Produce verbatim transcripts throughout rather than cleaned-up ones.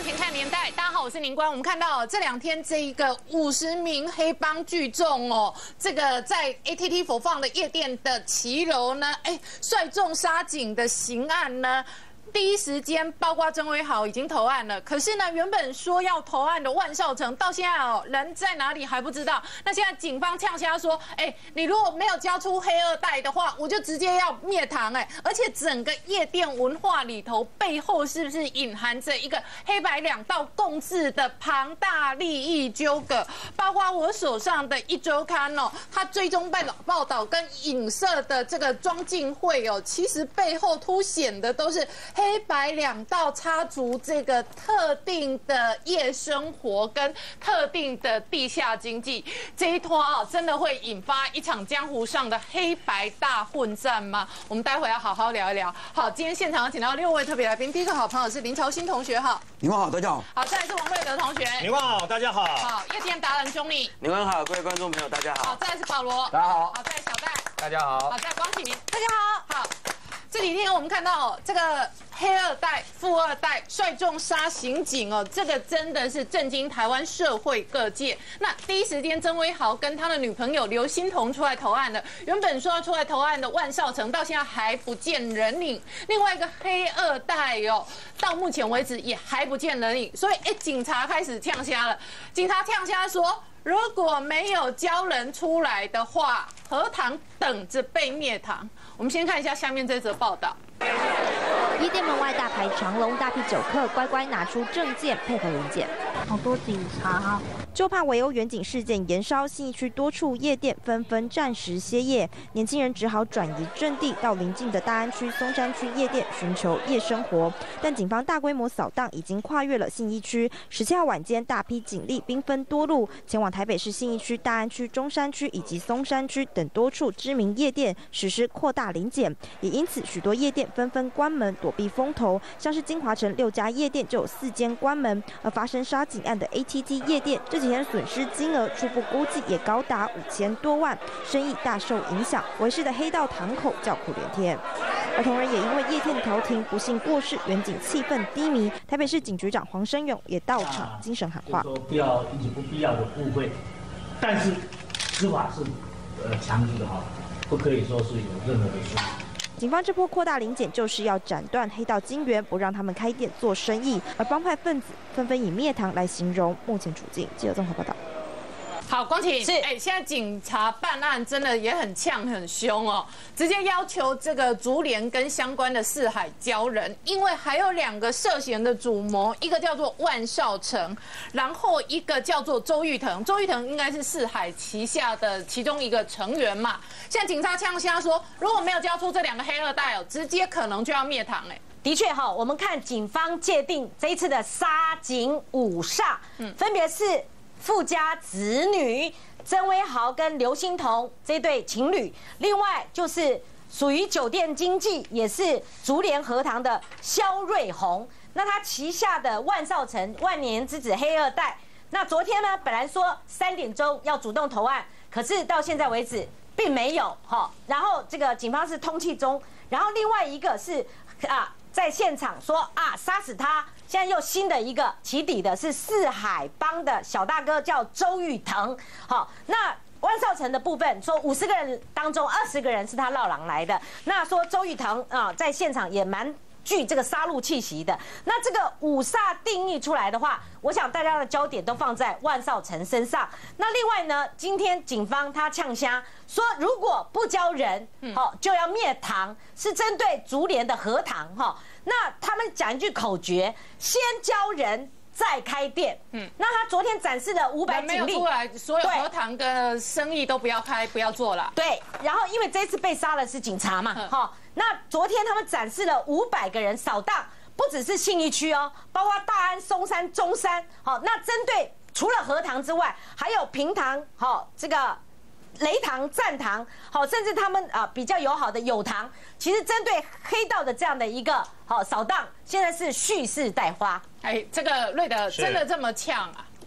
向前看年代，大家好，我是宁官。我们看到这两天这一个五十名黑帮聚众哦，这个在 A T T 佛放的夜店的骑楼呢，哎，率众杀警的刑案呢。 第一时间，包括曾威豪已经投案了。可是呢，原本说要投案的万绍成，到现在哦，人在哪里还不知道。那现在警方呛瞎说，哎，你如果没有交出黑二代的话，我就直接要灭堂哎。而且整个夜店文化里头，背后是不是隐含着一个黑白两道共治的庞大利益纠葛？包括我手上的一周刊哦，它追踪报道报道跟影射的这个庄敬会哦，其实背后凸显的都是。 黑白两道插足这个特定的夜生活跟特定的地下经济这一拖啊，真的会引发一场江湖上的黑白大混战吗？我们待会要好好聊一聊。好，今天现场请到六位特别来宾，第一个好朋友是林朝新同学，好， 你们好，大家好。 好，再来是王瑞德同学， 你们好，大家好。 好，夜店达人兄弟， 你们好，各位观众朋友，大家好。 好，再来是保罗， 大家好。 好，再来小戴， 大家好。 好，再来光启明，大家好。好。 这几天我们看到这个黑二代、富二代率众杀刑警哦，这个真的是震惊台湾社会各界。那第一时间，曾威豪跟他的女朋友刘欣彤出来投案了。原本说要出来投案的万绍成，到现在还不见人影。另外一个黑二代哦，到目前为止也还不见人影。所以，哎，警察开始呛瞎了。警察呛瞎说。 如果没有交人出来的话，何堂等着被灭堂？我们先看一下下面这则报道。 夜店门外大排长龙，大批酒客乖乖拿出证件配合临检。 好多警察哈， 就怕围殴远景事件延烧，信义区多处夜店纷纷暂时歇业，年轻人只好转移阵地到邻近的大安区、松山区夜店寻求夜生活。但警方大规模扫荡已经跨越了信义区，十七号晚间大批警力兵分多路，前往台北市信义区、大安区、中山区以及松山区等多处知名夜店实施扩大临检，也因此许多夜店纷纷关门躲避风头，像是金华城六家夜店就有四间关门，而发生杀警案的 A T T 夜店这几天损失金额初步估计也高达五千多万，生意大受影响，维市的黑道堂口叫苦连天。而同仁也因为夜店调停不幸过世，远景气氛低迷。台北市警局长黄生勇也到场精神喊话， 说不要引起不必要的误会，但是司法是呃强制的哈，不可以说是有任何的疏忽。 警方这波扩大临检，就是要斩断黑道金源，不让他们开店做生意。而帮派分子纷纷以灭堂来形容目前处境。记者综合报道。 好，光启是， 哎，现在警察办案真的也很呛很凶哦，直接要求这个竹联跟相关的四海交人，因为还有两个涉嫌的主谋，一个叫做万绍成，然后一个叫做周玉腾。周玉腾应该是四海旗下的其中一个成员嘛。现在警察呛瞎说，如果没有交出这两个黑二代哦，直接可能就要灭堂哎。 的确哈，我们看警方界定这一次的杀警五煞，嗯，分别是富家子女曾威豪跟刘欣彤这对情侣，另外就是属于酒店经济，也是竹联荷塘的肖瑞红，那他旗下的万绍成万年之子黑二代，那昨天呢，本来说三点钟要主动投案，可是到现在为止并没有哈，然后这个警方是通缉中，然后另外一个是啊。 在现场说啊，杀死他。现在又新的一个起底的是四海帮的小大哥，叫周玉腾。好，那万绍成的部分说，五十个人当中二十个人是他绕狼来的。那说周玉腾啊，在现场也蛮具这个杀戮气息的。那这个五煞定义出来的话，我想大家的焦点都放在万绍成身上。那另外呢，今天警方他呛瞎说，如果不交人，好就要灭堂，是针对竹联的荷塘哈。那他们讲一句口诀：先交人。 再开店，嗯，那他昨天展示了五百警力， 出来，所有荷塘的生意都不要开，不要做了。 对，然后因为这次被杀的是警察嘛，哈，那昨天他们展示了五百个人扫荡，不只是信义区哦，包括大安、松山、中山，好，那针对除了荷塘之外，还有平塘，好，这个。 雷堂、战堂，好，甚至他们啊比较友好的友堂，其实针对黑道的这样的一个好扫荡，现在是蓄势待发。 哎，这个瑞德真的这么呛啊？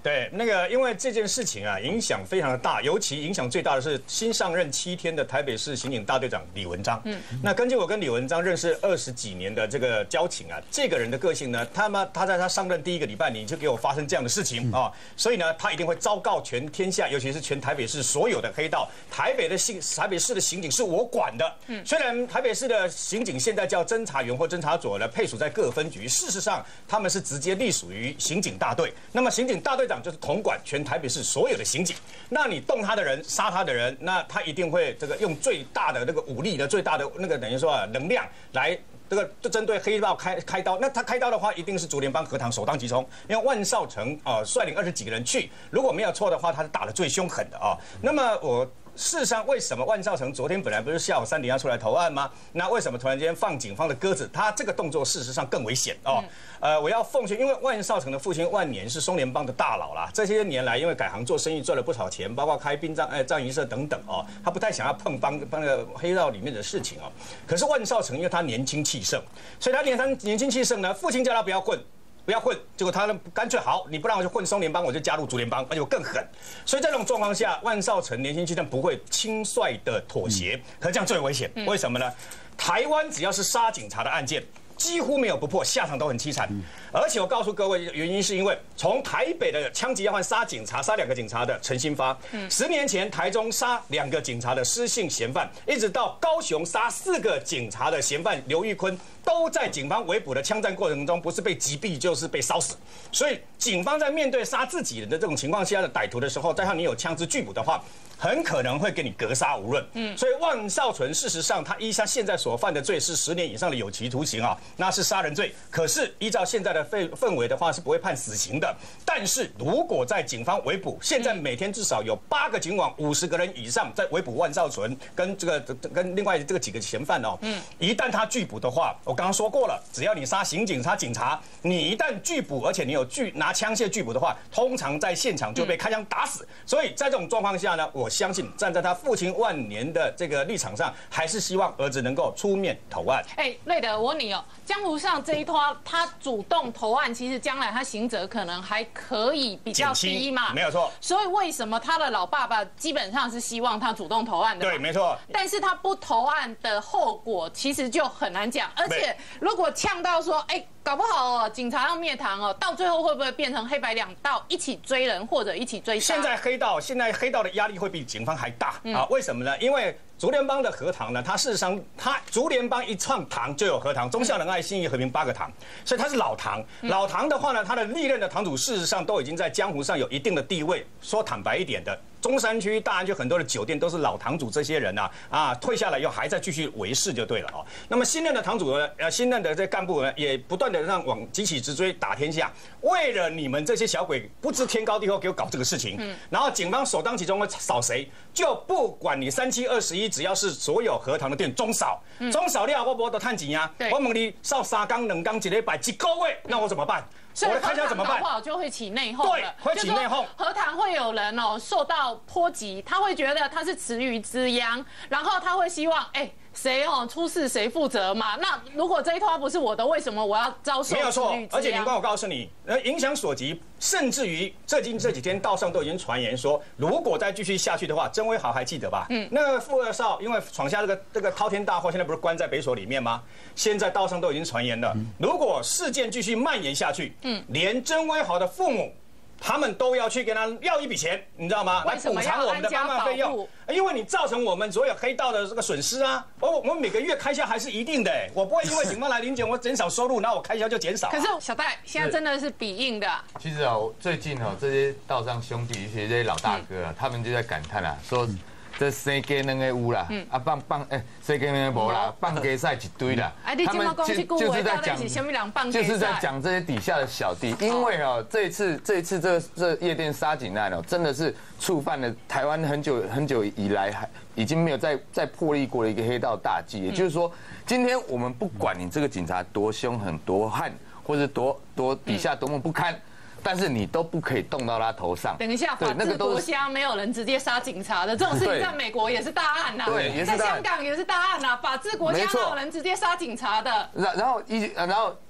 对，那个因为这件事情啊，影响非常的大，尤其影响最大的是新上任七天的台北市刑警大队长李文章。嗯，那根据我跟李文章认识二十几年的这个交情啊，这个人的个性呢，他妈他在他上任第一个礼拜，你就给我发生这样的事情啊，所以呢，他一定会昭告全天下，尤其是全台北市所有的黑道，台北的刑台北市的刑警是我管的。嗯，虽然台北市的刑警现在叫侦查员或侦查佐呢，配属在各分局，事实上他们是直接隶属于刑警大队。那么刑警大队长就是统管全台北市所有的刑警，那你动他的人、杀他的人，那他一定会这个用最大的那个武力的、最大的那个等于说啊能量来这个就针对黑道开开刀。那他开刀的话，一定是竹联帮和堂首当其冲，因为万少成啊率领二十几个人去，如果没有错的话，他是打得最凶狠的啊。那么我。事实上，为什么万少成昨天本来不是下午三点要出来投案吗？那为什么突然间放警方的鸽子？他这个动作事实上更危险哦。呃，我要奉劝，因为万少成的父亲万年是松联帮的大佬啦，这些年来因为改行做生意赚了不少钱，包括开殡葬哎葬仪社等等哦，他不太想要碰帮帮那个黑道里面的事情哦。可是万少成因为他年轻气盛，所以他年他年轻气盛呢，父亲叫他不要混。不要混，结果他呢干脆好，你不让我去混松联帮，我就加入竹联帮，而且我更狠。所以在这种状况下，万少成年轻气盛不会轻率的妥协，可是这样最危险。为什么呢？台湾只要是杀警察的案件，几乎没有不破，下场都很凄惨。而且我告诉各位，原因是因为从台北的枪击要犯杀警察、杀两个警察的陈新发，十年前台中杀两个警察的施姓嫌犯，一直到高雄杀四个警察的嫌犯刘玉坤，都在警方围捕的枪战过程中，不是被击毙就是被烧死。所以警方在面对杀自己人的这种情况下的歹徒的时候，加上你有枪支拒捕的话，很可能会给你格杀无论。嗯，所以万少纯事实上他依他现在所犯的罪是十年以上的有期徒刑啊，那是杀人罪。可是依照现在的氛氛围的话，是不会判死刑的。但是如果在警方围捕，现在每天至少有八个警网、五十个人以上在围捕万少纯跟这个跟另外这个几个嫌犯哦。嗯，一旦他拒捕的话，我刚刚说过了，只要你杀刑警、杀警察，你一旦拒捕，而且你有拒拿枪械拒捕的话，通常在现场就被开枪打死。所以在这种状况下呢，我相信站在他父亲万年的这个立场上，还是希望儿子能够出面投案。 哎，瑞德，我问你哦，江湖上这一拖他主动投案，其实将来他刑责可能还可以比较低嘛， 没有错。 所以为什么他的老爸爸基本上是希望他主动投案的？ 对，没错。 但是他不投案的后果其实就很难讲，而且如果呛到说，哎。搞不好哦，警察要灭堂哦，到最后会不会变成黑白两道一起追人或者一起追杀？ 现在黑道现在黑道的压力会比警方还大啊？为什么呢？因为竹联帮的和堂呢，它事实上它竹联帮一创堂就有和堂，忠孝仁爱信义和平八个堂，所以它是老堂。老堂的话呢，它的历任的堂主事实上都已经在江湖上有一定的地位。说坦白一点的。中山区、大安区很多的酒店都是老堂主这些人啊，啊退下来以后还在继续维持就对了哦。那么新任的堂主呢，呃新任的这干部呢，也不断的让往急起直追打天下，为了你们这些小鬼不知天高地厚给我搞这个事情，嗯，然后警方首当其冲会扫谁，就不管你三七二十一，只要是所有和堂的店中扫，中扫料我不得探钱啊，我问你扫三缸两缸一礼拜一个月，那我怎么办？我的开销怎么办？ 不好就会起内讧了， 对，会起内讧。 和堂会有人哦受到波及，他会觉得他是池鱼之殃，然后他会希望，哎，谁哦出事谁负责嘛？那如果这一拖不是我的，为什么我要遭受？ 没有错，而且警官，我告诉你，呃，影响所及，甚至于最近这几天道上都已经传言说，如果再继续下去的话，曾威豪还记得吧？嗯，那个副二少因为闯下这个这个滔天大祸，现在不是关在北所里面吗？现在道上都已经传言了，如果事件继续蔓延下去，嗯，连曾威豪的父母。他们都要去跟他要一笔钱，你知道吗？来补偿我们的帮忙费用，因为你造成我们所有黑道的这个损失啊。而我们每个月开销还是一定的，我不会因为警方来临检，我减少收入，那我开销就减少。 可是小戴现在真的是比硬的。 其实啊，最近啊，这些道上兄弟，一些这些老大哥啊，他们就在感叹啊，说。这生鸡两个有啦，啊放放哎，生鸡两个无啦，放鸡赛一堆啦。 他们就是在讲， 就是在讲这些底下的小弟，因为哦，这一次这一次这这夜店杀警案哦，真的是触犯了台湾很久很久以来还已经没有再再破例过的一个黑道大忌。也就是说，今天我们不管你这个警察多凶狠、多悍，或者多多底下多么不堪。但是你都不可以动到他头上。 等一下，法治国家没有人直接杀警察的，这种事情在美国也是大案呐， 对， 在香港也是大案呐。法治国家没有人直接杀警察的。 然然后一然后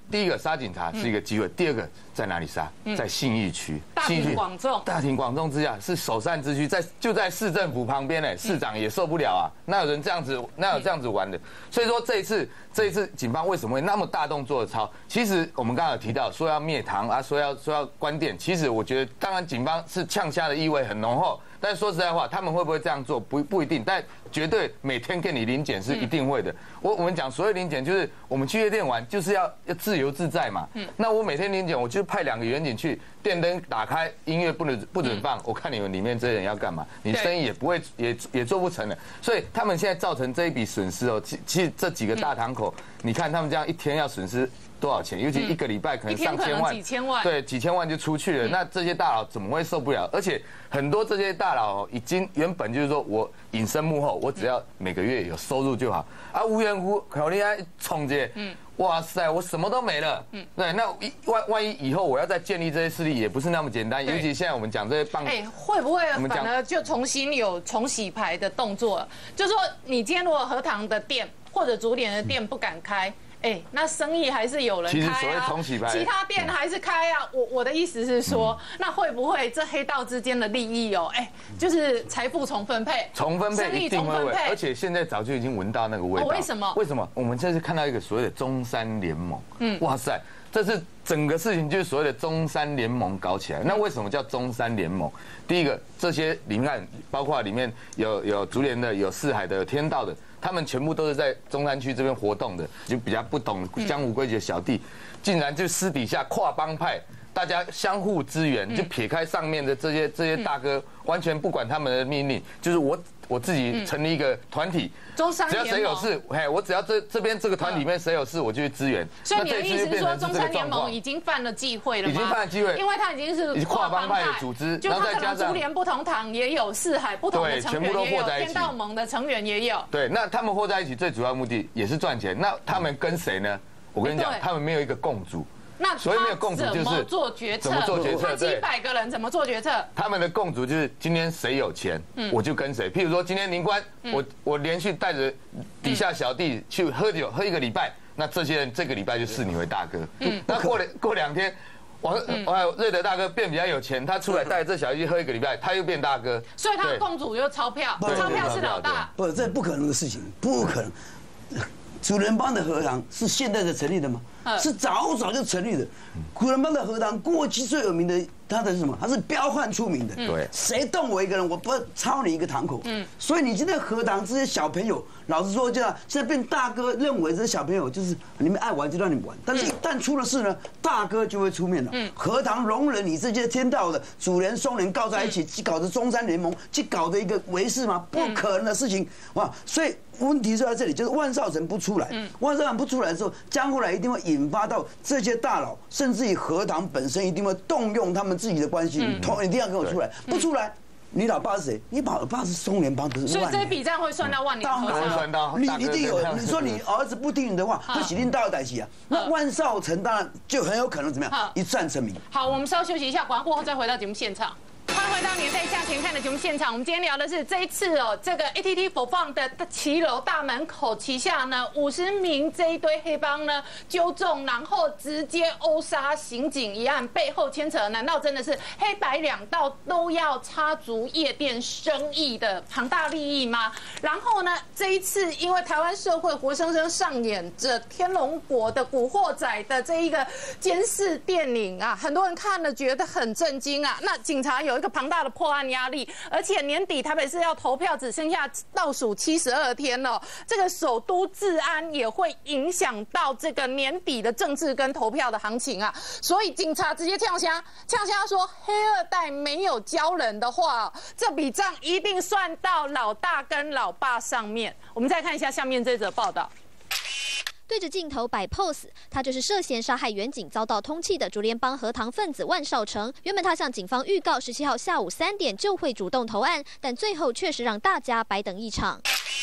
第一个杀警察是一个机会，第二个在哪里杀？在信义区， 大庭广众， 大庭广众之下是首善之区，在就在市政府旁边呢，市长也受不了啊，哪有人这样子，哪有这样子玩的？所以说这一次，这一次警方为什么会那么大动作的抄？其实我们刚刚有提到说要灭堂啊，说要说要关店，其实我觉得当然警方是呛下的意味很浓厚。但是说实在话，他们会不会这样做不不一定，但绝对每天给你临检是一定会的。我我们讲所谓临检，就是我们去夜店玩，就是要要自由自在嘛。那我每天临检，我就派两个员警去，电灯打开，音乐不能不准放，我看你们里面这些人要干嘛？你生意也不会也也做不成了。所以他们现在造成这一笔损失哦，其其实这几个大堂口，你看他们这样一天要损失多少钱？尤其一个礼拜可能上千万， 几千万， 对，几千万就出去了。那这些大佬怎么会受不了？而且很多这些大佬已经原本就是说我隐身幕后，我只要每个月有收入就好啊，无缘无故你还冲这，嗯，哇塞，我什么都没了，嗯，对，那万万一以后我要再建立这些势力，也不是那么简单。尤其现在我们讲这些棒， 哎，会不会反而就重新有重洗牌的动作？就是说，你今天如果荷塘的店或者竹联的店不敢开。哎，那生意还是有人开啊， 其实所谓重洗牌， 其他店还是开啊。我我的意思是说，那会不会这黑道之间的利益哦，哎，就是财富重分配， 重分配一定会有，而且现在早就已经闻到那个味道。 为什么？ 为什么？我们这次看到一个所谓的中山联盟，嗯，哇塞，这是整个事情就是所谓的中山联盟搞起来。那为什么叫中山联盟？第一个，这些你看，包括里面有有竹联的，有四海的，有天道的。他们全部都是在中山区这边活动的，就比较不懂江湖规矩的小弟，竟然就私底下跨帮派，大家相互支援，就撇开上面的这些这些大哥，完全不管他们的命令，就是我我自己成立一个团体， 中山只要谁有事，嘿，我只要这这边这个团里面谁有事，我就去支援。 所以你的意思是说，中山联盟已经犯了忌讳了吗？ 已经犯了忌讳， 因为他已经是跨帮派的组织， 就他可能竹联不同堂也有，四海不同的成员也有，天道盟的成员也有。 对，那他们和在一起最主要目的也是赚钱。那他们跟谁呢？我跟你讲，他们没有一个共主。 那所以没有共主就是怎么做决策？ 怎么做决策？ 几百个人怎么做决策？ 他们的共主就是今天谁有钱，我就跟谁。譬如说今天林官，我我连续带着底下小弟去喝酒，喝一个礼拜，那这些人这个礼拜就视你为大哥。那过两过两天。王王瑞德大哥变比较有钱，他出来带这小弟喝一个礼拜，他又变大哥。 所以他的共主就钞票，钞票是老大。 不，这不可能的事情，不可能。主人帮的荷塘是现在才成立的吗？是早早就成立的。主人帮的荷塘过去最有名的，它的是什么？它是彪悍出名的。 对， 谁动我一个人，我不抄你一个堂口。嗯，所以你今天荷塘这些小朋友，老实说，这样现在变大哥，认为这些小朋友就是你们爱玩就让你们玩，但是一旦出了事呢，大哥就会出面了。嗯，荷塘容忍你这些天道的主人、松人告在一起，去搞的中山联盟，去搞的一个围事吗？不可能的事情。哇，所以。问题就在这里，就是万少成不出来，万少成不出来的时候，江湖来一定会引发到这些大佬，甚至于荷塘本身一定会动用他们自己的关系，同一定要给我出来，不出来。你老爸是谁？你老爸是松联帮，不是万年。 所以这笔账会算到万年头上。 算到你一定有。你说你儿子不听你的话，会洗定大有代气啊。那万少成当然就很有可能怎么样，一战成名。 好，我们稍休息一下，广告过后再回到节目现场。欢迎回到年代向前看的节目现场。我们今天聊的是这一次哦，这个 A T T 佛放的骑楼大门口旗下呢，五十名这一堆黑帮呢纠众，然后直接殴杀刑警一案，背后牵扯，难道真的是黑白两道都要插足夜店生意的庞大利益吗？然后呢，这一次因为台湾社会活生生上演着天龙国的古惑仔的这一个监视电影啊，很多人看了觉得很震惊啊。那警察有一个庞大的破案压力，而且年底台北市要投票只剩下倒数七十二天了，这个首都治安也会影响到这个年底的政治跟投票的行情啊。所以警察直接呛瞎，呛瞎说黑二代没有教人的话，这笔账一定算到老大跟老爸上面。我们再看一下下面这则报道。 对着镜头摆 pose， 他就是涉嫌杀害远警遭到通缉的竹联帮荷塘分子万少成。原本他向警方预告十七号下午三点就会主动投案，但最后确实让大家白等一场。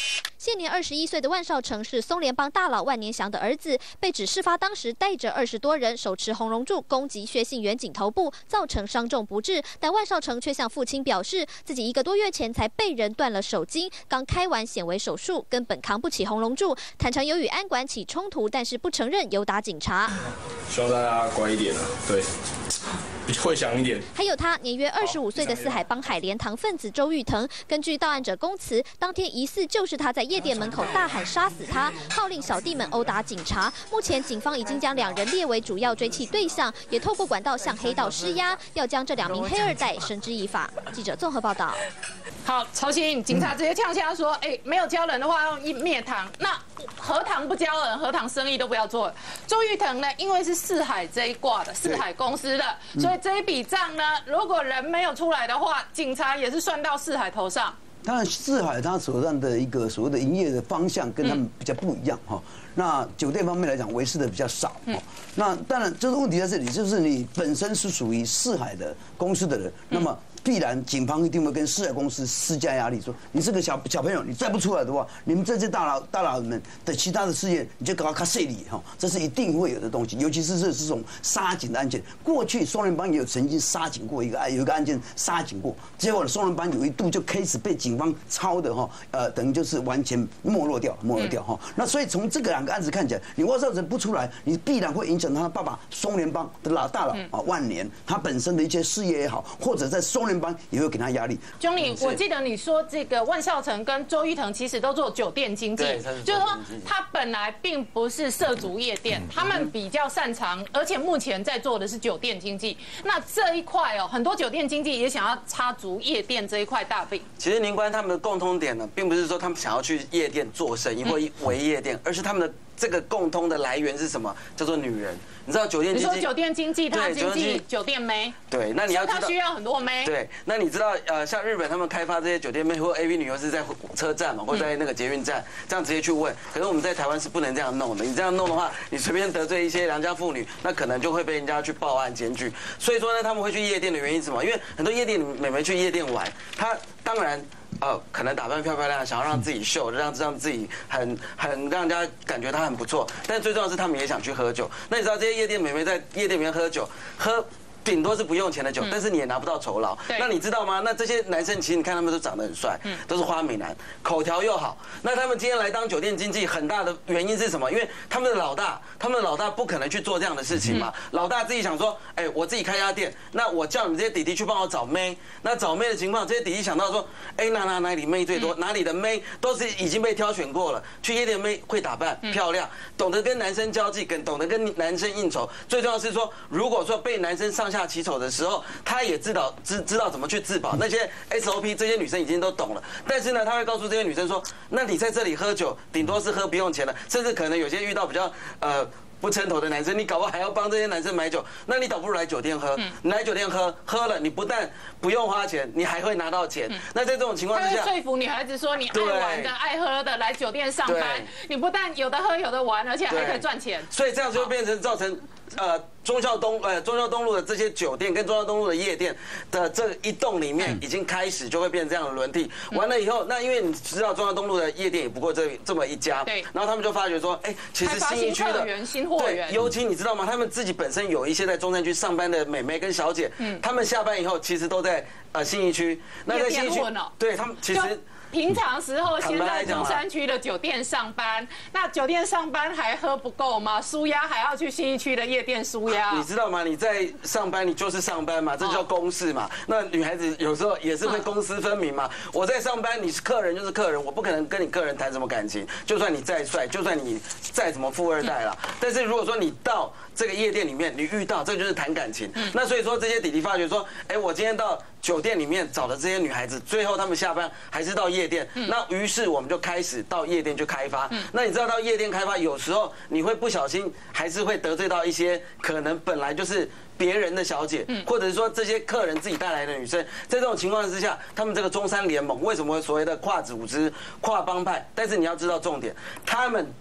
现年二十一岁的万少成是松联帮大佬万年祥的儿子，被指事发当时带着二十多人手持红龙柱攻击薛姓远景头部，造成伤重不治。但万少成却向父亲表示，自己一个多月前才被人断了手筋，刚开完显微手术，根本扛不起红龙柱。坦诚有与安管起冲突，但是不承认有打警察。 希望大家乖一点啊，对。会想一点。 还有他年约二十五岁的四海帮海莲堂分子周玉腾，根据到案者供词，当天疑似就是他在夜店门口大喊杀死他，号令小弟们殴打警察。目前警方已经将两人列为主要追缉对象，也透过管道向黑道施压，要将这两名黑二代绳之以法。记者综合报道。 好，曹鑫，警察直接呛下说：“哎，没有教人的话要灭堂，那何堂不教人，何堂生意都不要做了。”周玉腾呢，因为是四海这一挂的，四海公司的，所以这一笔账呢，如果人没有出来的话，警察也是算到四海头上。 当然，四海他手上的一个所谓的营业的方向跟他们比较不一样哈。那酒店方面来讲，维持的比较少。那当然，就是问题在这里，就是你本身是属于四海的公司的人，那么。必然警方一定会跟四海公司施加压力，说你这个小小朋友，你再不出来的话，你们这些大佬大佬们的其他的事业，你就搞到卡碎里哈，这是一定会有的东西。尤其是这这种杀警的案件，过去松联帮也有曾经杀警过一个案，有一个案件杀警过，结果松联帮有一度就开始被警方抄的哈，呃，等于就是完全没落掉，没落掉哈。那所以从这个两个案子看起来，你万少成不出来，你必然会影响他爸爸松联帮的老大佬啊万年，他本身的一些事业也好，或者在松联帮也会给他压力。 Johnny，我记得你说这个万孝成跟周玉腾其实都做酒店经济，就是说他本来并不是涉足夜店，他们比较擅长，而且目前在做的是酒店经济。那这一块哦，很多酒店经济也想要插足夜店这一块大饼。 其实宁官他们的共通点呢，并不是说他们想要去夜店做生意或为夜店，而是他们的这个共通的来源是什么？叫做女人。你知道酒店经济？ 你说酒店经济，它经济酒店妹。 对，那你要知道， 它需要很多妹。 对，那你知道呃，像日本他们开发这些酒店妹或 A V 女优是在车站嘛，或在那个捷运站这样直接去问。可是我们在台湾是不能这样弄的，你这样弄的话，你随便得罪一些良家妇女，那可能就会被人家去报案检举。所以说呢，他们会去夜店的原因是什么？因为很多夜店美眉去夜店玩，她当然。呃，可能打扮漂漂亮亮，想要让自己秀，让让自己很很让人家感觉她很不错。但最重要的是，他们也想去喝酒。那你知道这些夜店美眉在夜店里面喝酒，喝顶多是不用钱的酒，但是你也拿不到酬劳。那你知道吗？那这些男生其实你看他们都长得很帅，都是花美男，口条又好。那他们今天来当酒店经济，很大的原因是什么？因为他们的老大，他们的老大不可能去做这样的事情嘛。老大自己想说，哎，我自己开家店，那我叫你们这些弟弟去帮我找妹。那找妹的情况，这些弟弟想到说，哎，哪哪哪里妹最多，哪里的妹都是已经被挑选过了。去夜店妹会打扮漂亮，懂得跟男生交际，跟懂得跟男生应酬。最重要是说，如果说被男生上下其手的时候，他也知道知知道怎么去自保。那些 S O P 这些女生已经都懂了，但是呢，他会告诉这些女生说，那你在这里喝酒，顶多是喝不用钱的，甚至可能有些遇到比较呃。不称头的男生，你搞不好还要帮这些男生买酒，那你倒不如来酒店喝。你来酒店喝，喝了你不但不用花钱，你还会拿到钱。那在这种情况之下， 他会说服女孩子说，你爱玩的、爱喝的来酒店上班，你不但有的喝有的玩，而且还可以赚钱。 所以这样就变成造成呃忠孝东呃忠孝东路的这些酒店跟忠孝东路的夜店的这一栋里面，已经开始就会变成这样的轮替。完了以后，那因为你知道忠孝东路的夜店也不过这这么一家， 对， 然后他们就发觉说，哎，其实信义区的。对，尤其你知道吗？他们自己本身有一些在中山区上班的美眉跟小姐，嗯，他们下班以后其实都在呃信义区。 那在信义区， 对他们其实。 平常时候先在中山区的酒店上班，那酒店上班还喝不够吗？舒压还要去信义区的夜店舒压。 你知道吗？你在上班，你就是上班嘛，这叫公事嘛。那女孩子有时候也是会公私分明嘛。我在上班，你是客人就是客人，我不可能跟你客人谈什么感情。就算你再帅，就算你再怎么富二代啦，但是如果说你到这个夜店里面，你遇到这就是谈感情。那所以说这些弟弟发觉说，哎，我今天到酒店里面找的这些女孩子，最后他们下班还是到夜店。那于是我们就开始到夜店去开发。那你知道到夜店开发，有时候你会不小心还是会得罪到一些可能本来就是别人的小姐，或者是说这些客人自己带来的女生。在这种情况之下，他们这个中山联盟为什么会所谓的跨组织、跨帮派？但是你要知道重点，他们。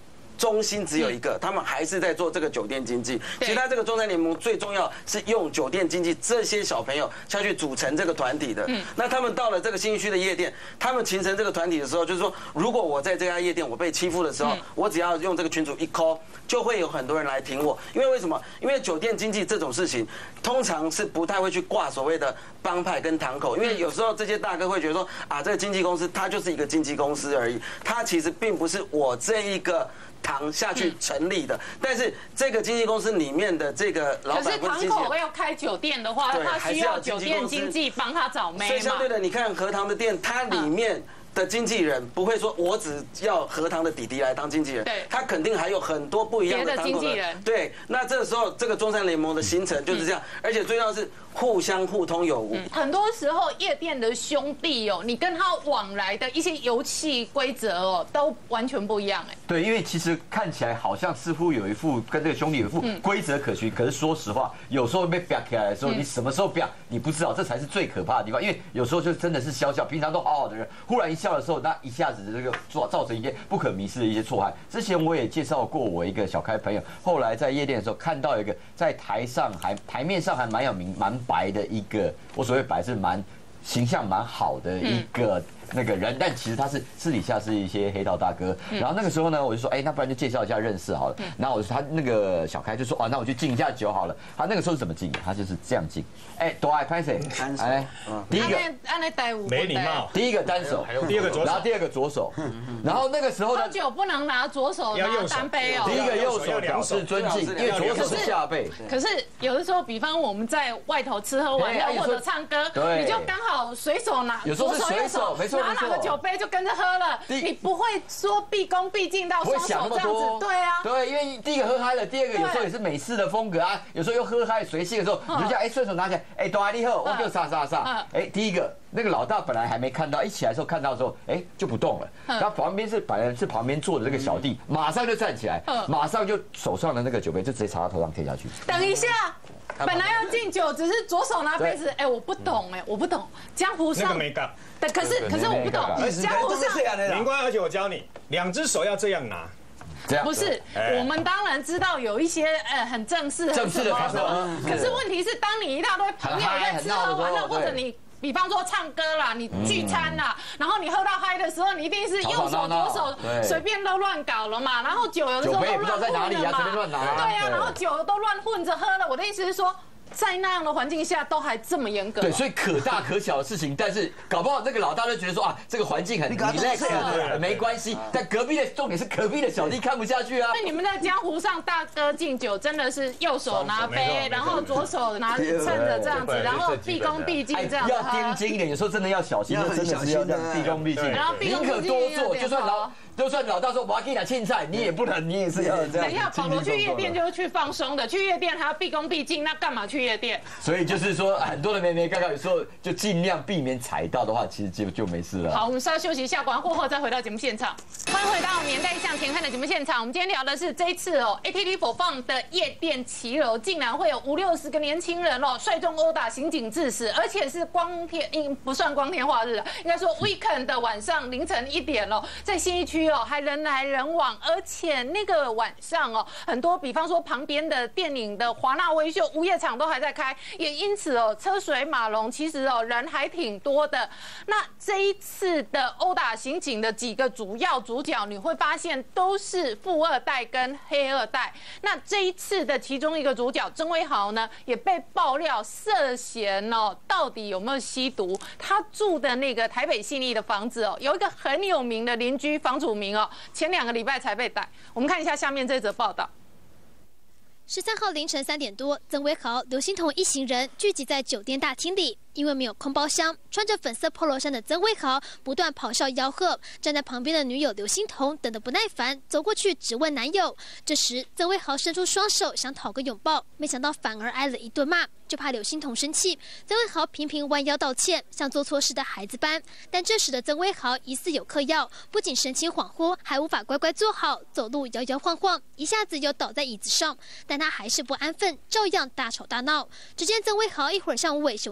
中心只有一个，他们还是在做这个酒店经济。其他这个中山联盟最重要是用酒店经济这些小朋友下去组成这个团体的。那他们到了这个新义区的夜店，他们形成这个团体的时候，就是说，如果我在这家夜店我被欺负的时候，我只要用这个群组一 call， 就会有很多人来挺我。因为为什么？因为酒店经济这种事情，通常是不太会去挂所谓的帮派跟堂口，因为有时候这些大哥会觉得说啊，这个经纪公司它就是一个经纪公司而已，它其实并不是我这一个堂下去成立的。但是这个经纪公司里面的这个老板， 可是堂口要开酒店的话，他需要酒店经纪帮他找妹嘛。 所以相对的，你看荷塘的店，它里面的经纪人不会说我只要荷塘的弟弟来当经纪人， 对， 他肯定还有很多不一样的经纪人。 对，那这个时候这个中山联盟的形成就是这样，而且最重要是互相互通有无。 很多时候夜店的兄弟哦，你跟他往来的一些游戏规则哦，都完全不一样哎。 对，因为其实看起来好像似乎有一副跟这个兄弟有一副规则可循，可是说实话，有时候被啪起来的时候，你什么时候啪你不知道，这才是最可怕的地方。因为有时候就真的是笑笑，平常都好好的人，忽然一笑的时候，那一下子这个造造成一些不可迷失的一些错害。之前我也介绍过我一个小开朋友，后来在夜店的时候看到一个在台上还台面上还蛮有名蛮白的一个，我所谓白是蛮形象蛮好的一个。那个人，但其实他是私底下是一些黑道大哥。然后那个时候呢，我就说，哎，那不然就介绍一下认识好了。然后我说他那个小开就说，哦，那我去敬一下酒好了。他那个时候是怎么敬？他就是这样敬。哎，多爱拍谁？哎，第一个没礼貌， 第一个单手， 第二个左手， 然后第二个左手。然后那个时候呢， 喝酒不能拿左手拿单杯哦。 第一个右手表示尊敬，因为左手是下背。 可是有的时候，比方我们在外头吃喝玩乐或者唱歌，你就刚好随手拿， 有时候是随手，没错没错， 拿哪个酒杯就跟着喝了，你不会说毕恭毕敬到双手这样子，对啊， 对，因为第一个喝嗨了，第二个有时候也是美式的风格啊，有时候又喝嗨随性的时候，你就这样哎顺手拿起来，哎多爱你喝，我就撒撒撒，哎第一个那个老大本来还没看到，一起来的时候看到的时候，哎就不动了，然后旁边是本来是旁边坐的这个小弟，马上就站起来，马上就手上的那个酒杯就直接朝他头上贴下去。 等一下。本来要敬酒，只是左手拿杯子。哎，我不懂哎，我不懂江湖上。 那个没杠。 对，可是可是我不懂江湖上。 灵官，而且我教你，两只手要这样拿。 不是，我们当然知道有一些呃很正式、 正式的什么，可是问题是，当你一大堆朋友在吃喝玩乐，或者你。比方说唱歌啦，你聚餐啦，然后你喝到嗨的时候，你一定是右手左手随便都乱搞了嘛。然后酒有的时候都乱混了嘛，对呀，然后酒都乱混着喝了。我的意思是说。在那样的环境下都还这么严格， 对，所以可大可小的事情，但是搞不好那个老大就觉得说啊，这个环境很 relax， 没关系。但隔壁的重点是隔壁的小弟看不下去啊。 那你们在江湖上大哥敬酒，真的是右手拿杯，然后左手拿撑着这样子，然后毕恭毕敬这样子。 要盯紧一点，有时候真的要小心，真的是要这样毕恭毕敬，宁可多做，就算老。就算老大说我要给你青菜，你也不能，你也是要这样。 等一下，保罗去夜店就是去放松的，去夜店还要毕恭毕敬，那干嘛去夜店？ 所以就是说，很多的妹妹刚刚有时候就尽量避免踩到的话，其实就就没事了。 好，我们稍休息一下，广告过后再回到节目现场。欢迎回到年代向前看的节目现场。我们今天聊的是这一次哦 ，A T T 否放的夜店骑楼，竟然会有五六十个年轻人哦，率众殴打刑警致死，而且是光天，应不算光天化日，应该说 weekend 的晚上凌晨一点哦，在信义区哦，还人来人往，而且那个晚上哦，很多比方说旁边的电影的华纳威秀午夜场都还在开，也因此哦，车水马龙，其实哦人还挺多的。那这一次的殴打刑警的几个主要主角，你会发现都是富二代跟黑二代。那这一次的其中一个主角曾威豪呢，也被爆料涉嫌哦，到底有没有吸毒？他住的那个台北信义的房子哦，有一个很有名的邻居房主名哦。前两个礼拜才被逮，我们看一下下面这则报道。 十三号凌晨三点多，曾威豪、刘欣彤一行人聚集在酒店大厅里。因为没有空包厢，穿着粉色 polo 衫的曾威豪不断咆哮吆喝，站在旁边的女友刘欣彤等得不耐烦，走过去质问男友。这时，曾威豪伸出双手想讨个拥抱，没想到反而挨了一顿骂。就怕刘欣彤生气，曾威豪频频弯腰道歉，像做错事的孩子般。但这时的曾威豪疑似有嗑药，不仅神情恍惚，还无法乖乖坐好，走路摇摇晃晃，一下子又倒在椅子上。但他还是不安分，照样大吵大闹。只见曾威豪一会儿像无尾熊一样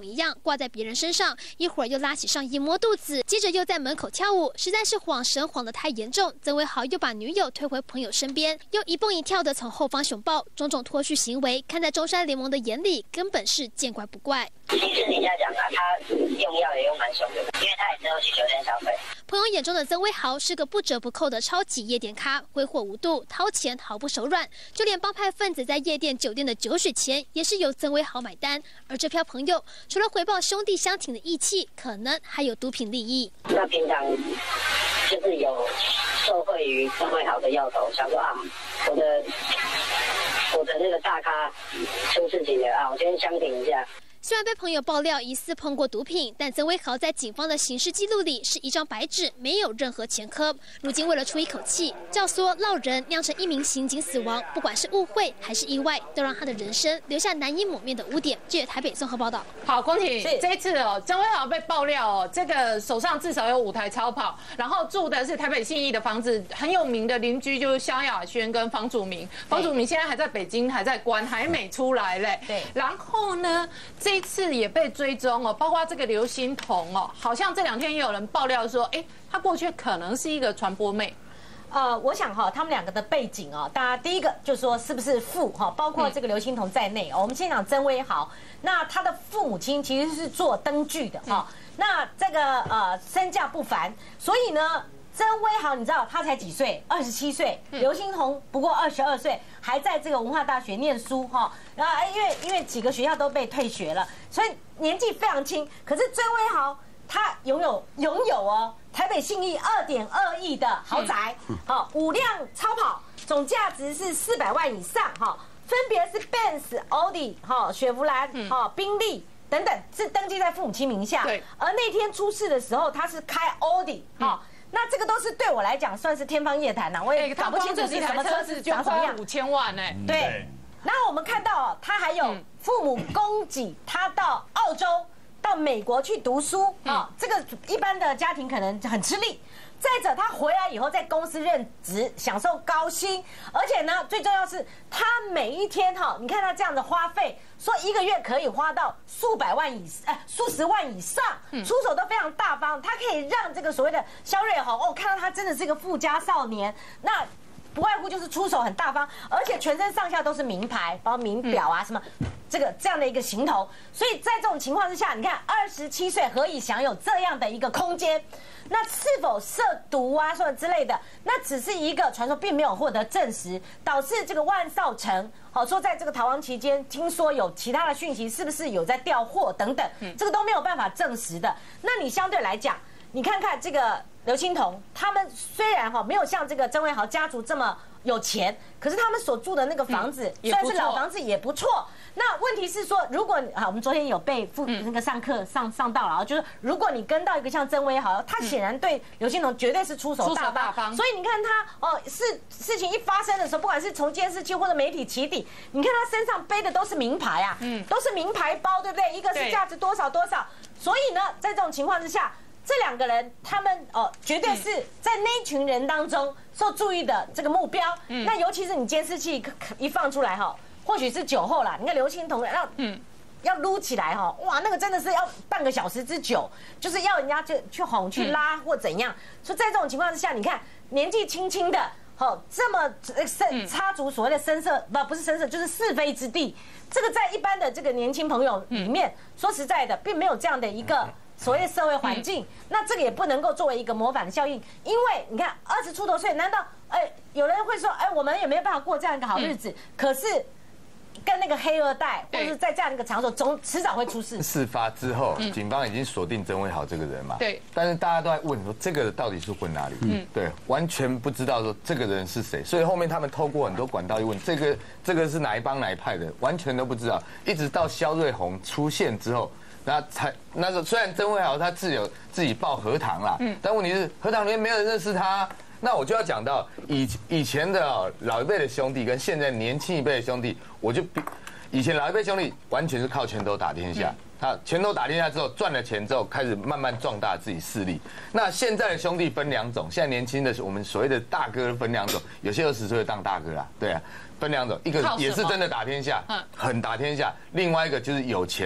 挂在别人身上，一会儿又拉起上衣摸肚子，接着又在门口跳舞，实在是晃神晃得太严重。曾威豪又把女友推回朋友身边，又一蹦一跳的从后方熊抱，种种脱序行为，看在中山联盟的眼里，根本是见怪不怪。 其实人家讲啊，他用药也用蛮凶的，因为他也是要去酒店消费。 朋友眼中的曾威豪是个不折不扣的超级夜店咖，挥霍无度，掏钱毫不手软，就连帮派分子在夜店、酒店的酒水钱也是由曾威豪买单。而这票朋友除了回报兄弟相挺的义气，可能还有毒品利益。 那平常就是有受惠于曾威豪的药头，想说啊，我的我的那个大咖出事情了啊，我先相挺一下。 虽然被朋友爆料疑似碰过毒品，但曾威豪在警方的刑事记录里是一张白纸，没有任何前科。如今为了出一口气，教唆落人酿成一名刑警死亡，不管是误会还是意外，都让他的人生留下难以抹灭的污点。记者台北综合报道。 好，光庭，这一次哦，曾威豪被爆料哦，这个手上至少有五台超跑，然后住的是台北信义的房子，很有名的邻居就是萧亚轩跟房祖名。房祖名现在还在北京，还在关，还没出来嘞。对，然后呢，这一次也被追踪哦，包括这个刘欣彤哦，好像这两天也有人爆料说，哎，他过去可能是一个传播妹。 呃，我想哈，他们两个的背景哦，大家第一个就说是不是父哈，包括这个刘欣彤在内哦。我们先讲曾威豪，那他的父母亲其实是做灯具的哈，那这个呃身价不凡，所以呢。曾威豪，你知道他才几岁？二十七岁。刘欣彤不过二十二岁，还在这个文化大学念书哈。然后因为因为几个学校都被退学了，所以年纪非常轻。可是曾威豪他拥有拥有哦台北信义二点二亿的豪宅，好五辆超跑，总价值是四百万以上哈，分别是 Benz、奥迪、哈雪佛兰、哈宾利。等等是登记在父母亲名下。对。而那天出事的时候，他是开奥迪哈。那这个都是对我来讲算是天方夜谭呐，我也搞不清楚是什么车子长什么样。 五千万呢？ 对。然后我们看到他还有父母供给他到澳洲、到美国去读书啊，这个一般的家庭可能很吃力。再者，他回来以后在公司任职，享受高薪，而且呢，最重要是他每一天哈，你看他这样的花费，说一个月可以花到数百万以哎数十万以上，出手都非常大方。他可以让这个所谓的萧瑞红哦，看到他真的是一个富家少年，那不外乎就是出手很大方，而且全身上下都是名牌，包括名表啊什么。这个这样的一个行头，所以在这种情况之下，你看二十七岁何以享有这样的一个空间？那是否涉毒啊，什么之类的？那只是一个传说，并没有获得证实。导致这个万少成，好说在这个逃亡期间，听说有其他的讯息，是不是有在调货等等？这个都没有办法证实的。那你相对来讲，你看看这个刘欣彤，他们虽然哈没有像这个曾威豪家族这么有钱，可是他们所住的那个房子，虽然是老房子也不错。那问题是说，如果啊，我们昨天有被副那个上课上上到了，就是如果你跟到一个像曾威豪，他显然对刘欣彤绝对是出手大方，所以你看他哦，事事情一发生的时候，不管是从监视器或者媒体起底，你看他身上背的都是名牌啊，嗯，都是名牌包，对不对？一个是价值多少多少，所以呢，在这种情况之下。这两个人，他们哦，绝对是在那群人当中受注意的这个目标。嗯，那尤其是你监视器一放出来哈，或许是酒后啦。你看刘欣彤要嗯要撸起来哈，哇，那个真的是要半个小时之久，就是要人家去去哄去拉或怎样。所以在这种情况之下，你看年纪轻轻的，好这么深插足所谓的深色不不是深色，就是是非之地。这个在一般的这个年轻朋友里面，说实在的，并没有这样的一个。所谓的社会环境，那这个也不能够作为一个模反的效应，因为你看二十出头岁，难道哎有人会说哎我们也没有办法过这样一个好日子？可是跟那个黑二代，或者是在这样一个场所，总迟早会出事。 事发之后，警方已经锁定曾威豪这个人嘛？ 对。 但是大家都在问说这个到底是混哪里？嗯，对，完全不知道说这个人是谁，所以后面他们透过很多管道去问这个这个是哪一帮哪一派的，完全都不知道，一直到萧瑞红出现之后。那才那时候虽然曾威豪他自有自己报核糖啦，嗯，但问题是核糖里面没有人认识他。那我就要讲到以以前的哦老一辈的兄弟跟现在年轻一辈的兄弟，我就比以前老一辈兄弟完全是靠拳头打天下，他拳头打天下之后赚了钱之后开始慢慢壮大自己势力。那现在的兄弟分两种，现在年轻的我们所谓的大哥分两种，有些二十岁就当大哥啦，对啊，分两种，一个也是真的打天下，很打天下，另外一个就是有钱。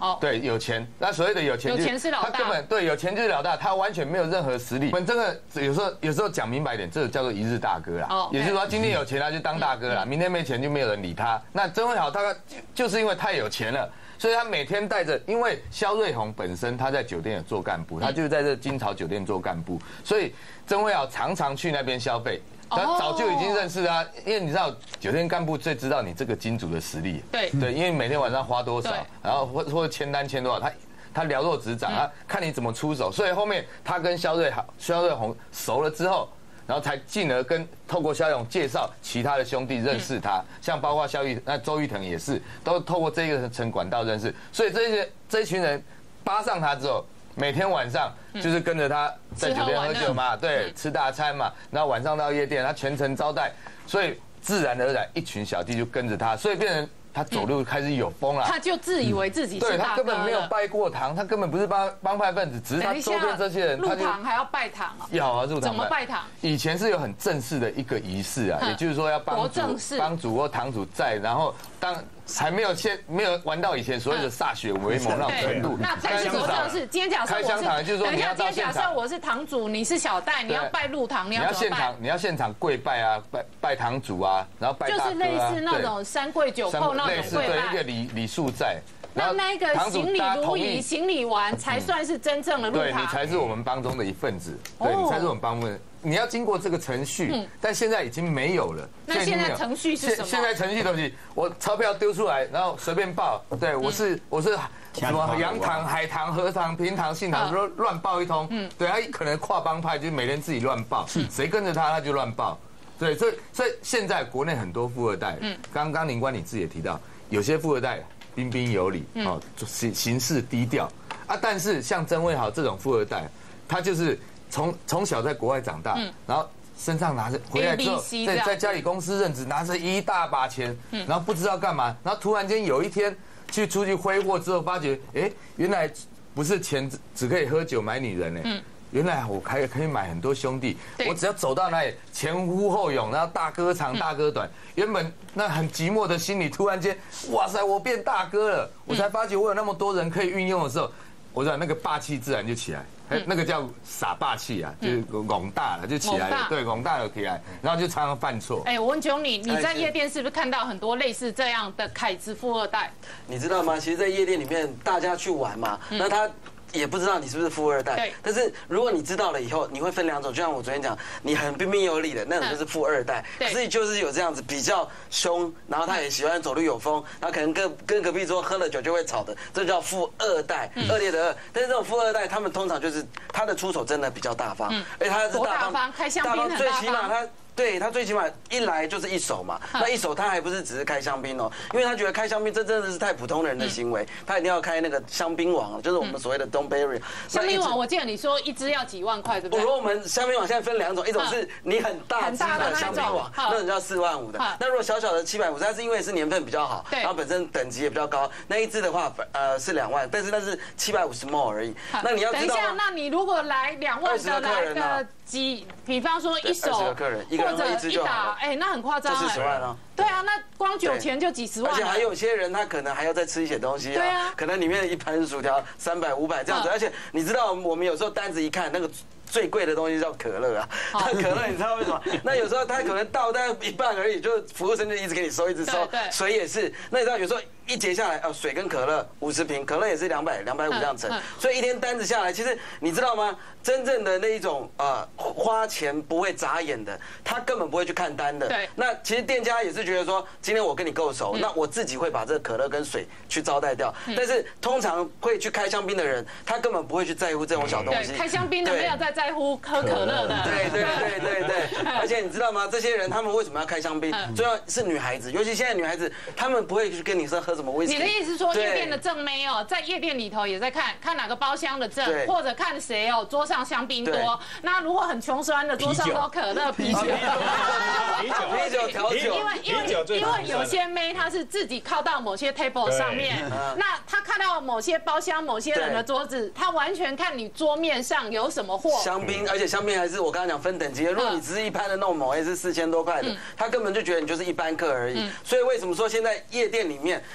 哦， 对，有钱。那所谓的有钱， 有钱是老大， 他根本对有钱就是老大，他完全没有任何实力。我们这个有时候有时候讲明白一点，这个叫做一日大哥啦。哦，也就是说今天有钱他就当大哥啦，明天没钱就没有人理他。那曾伟豪他就是因为太有钱了。所以他每天带着，因为萧瑞红本身他在酒店有做干部，他就是在这金潮酒店做干部，所以曾伟豪常常去那边消费。他早就已经认识他，因为你知道酒店干部最知道你这个金主的实力。 对对，因为每天晚上花多少，然后或或者签单签多少，他他了若指掌，他看你怎么出手。所以后面他跟萧瑞豪、萧瑞红熟了之后。然后才进而跟透过萧勇介绍其他的兄弟认识他，像包括萧玉那周玉腾也是，都透过这个层管道认识。所以这些这一群人扒上他之后，每天晚上就是跟着他在酒店喝酒嘛，对，吃大餐嘛，然后晚上到夜店，他全程招待，所以自然而然一群小弟就跟着他，所以变成。他走路开始有风了， 他就自以为自己是大哥了。 对他根本没有拜过堂，他根本不是帮帮派分子，只是他周边这些人。 入堂还要拜堂啊？ 要啊，入堂。 怎么拜堂？ 以前是有很正式的一个仪式啊，也就是说要帮主、帮主或堂主在，然后当还没有现没有玩到以前所谓的歃血为盟那种程度。 那开始国正是，今天假设我是，等一下，今天假设我是堂主，你是小戴，你要拜入堂，你要现场你要现场跪拜啊，拜拜堂主啊，然后拜大哥啊， 就是类似那种三跪九叩那种跪拜。 礼礼数在， 那那个行礼如仪，行礼完才算是真正的入堂。 对你才是我们帮中的一份子，对你才是我们帮中的。你要经过这个程序，但现在已经没有了。 那现在程序是什么？ 现在程序东西，我钞票丢出来，然后随便报。对我是我是什么洋堂、海堂、和堂、平堂、信堂，说乱报一通。嗯，对他可能跨帮派，就每天自己乱报，谁跟着他他就乱报。对，所以所以现在国内很多富二代，嗯，刚刚林官你自己也提到。有些富二代彬彬有礼，哦，行行事低调啊。但是像曾伟豪这种富二代，他就是从从小在国外长大，然后身上拿着回来之后，在在家里公司任职，拿着一大把钱，然后不知道干嘛，然后突然间有一天去出去挥霍之后，发觉，哎，原来不是钱只只可以喝酒买女人呢。原来我还可以买很多兄弟，我只要走到那里前呼后拥，然后大哥长大哥短。原本那很寂寞的心里，突然间，哇塞，我变大哥了，我才发觉我有那么多人可以运用的时候，我知道那个霸气自然就起来，那个叫傻霸气啊，就是拱大了就起来了，对，拱大了起来，然后就常常犯错。 哎，我问琼你，你在夜店是不是看到很多类似这样的凯子富二代？ 你知道吗？其实，在夜店里面，大家去玩嘛，那他。也不知道你是不是富二代，但是如果你知道了以后，你会分两种，就像我昨天讲，你很彬彬有礼的那种就是富二代，可是就是有这样子比较凶，然后他也喜欢走路有风，然后可能跟跟隔壁桌喝了酒就会吵的，这叫富二代，恶劣的恶。但是这种富二代，他们通常就是他的出手真的比较大方，而且他是大方， 开香槟很大方， 最起码他。对他最起码一来就是一手嘛，那一手他还不是只是开香槟哦，因为他觉得开香槟这真的是太普通人的行为，他一定要开那个香槟王，就是我们所谓的 Don Berry 香槟王。我记得你说一支要几万块，对不对？ 我说我们香槟王现在分两种，一种是你很大支的香槟王，那种叫四万五的。那如果小小的七百五，它是因为是年份比较好，然后本身等级也比较高，那一支的话呃是两万，但是那是七百五十 ml 而已。那你要等一下，那你如果来两万的来个几，比方说一手或者一打。哎，那很夸张， 这是十万啊！ 对啊，那光酒钱就几十万， 而且还有些人他可能还要再吃一些东西啊，对啊，可能里面一盘薯条三百五百这样子，而且你知道我们有时候单子一看那个。最贵的东西叫可乐啊，那可乐你知道为什么？那有时候他可能倒大概一半而已，就服务生就一直给你收，一直收。水也是，那你知道有时候一节下来，哦，水跟可乐五十瓶，可乐也是两百两百五这样称，所以一天单子下来，其实你知道吗？真正的那一种呃花钱不会眨眼的，他根本不会去看单的。对。那其实店家也是觉得说，今天我跟你够熟，那我自己会把这个可乐跟水去招待掉。但是通常会去开香槟的人，他根本不会去在乎这种小东西。 开香槟的没有在在乎喝可乐的。 对对对对对。而且你知道吗？这些人他们为什么要开香槟？主要是女孩子，尤其现在女孩子，他们不会去跟你说喝什么威士忌。 你的意思是说，夜店的正妹哦，在夜店里头也在看看哪个包厢的正，或者看谁哦桌上香槟多。那如果很穷酸的桌上都可乐、啤酒、 啤酒、啤酒、调酒， 因为因为因为有些妹她是自己靠到某些 table 上面，那她看到某些包厢、某些人的桌子，她完全看你桌面上有什么货。 香槟，而且香槟还是我刚刚讲分等级的，如果你只是一般的那种某也是四千多块的，他根本就觉得你就是一般客而已。所以为什么说现在夜店里面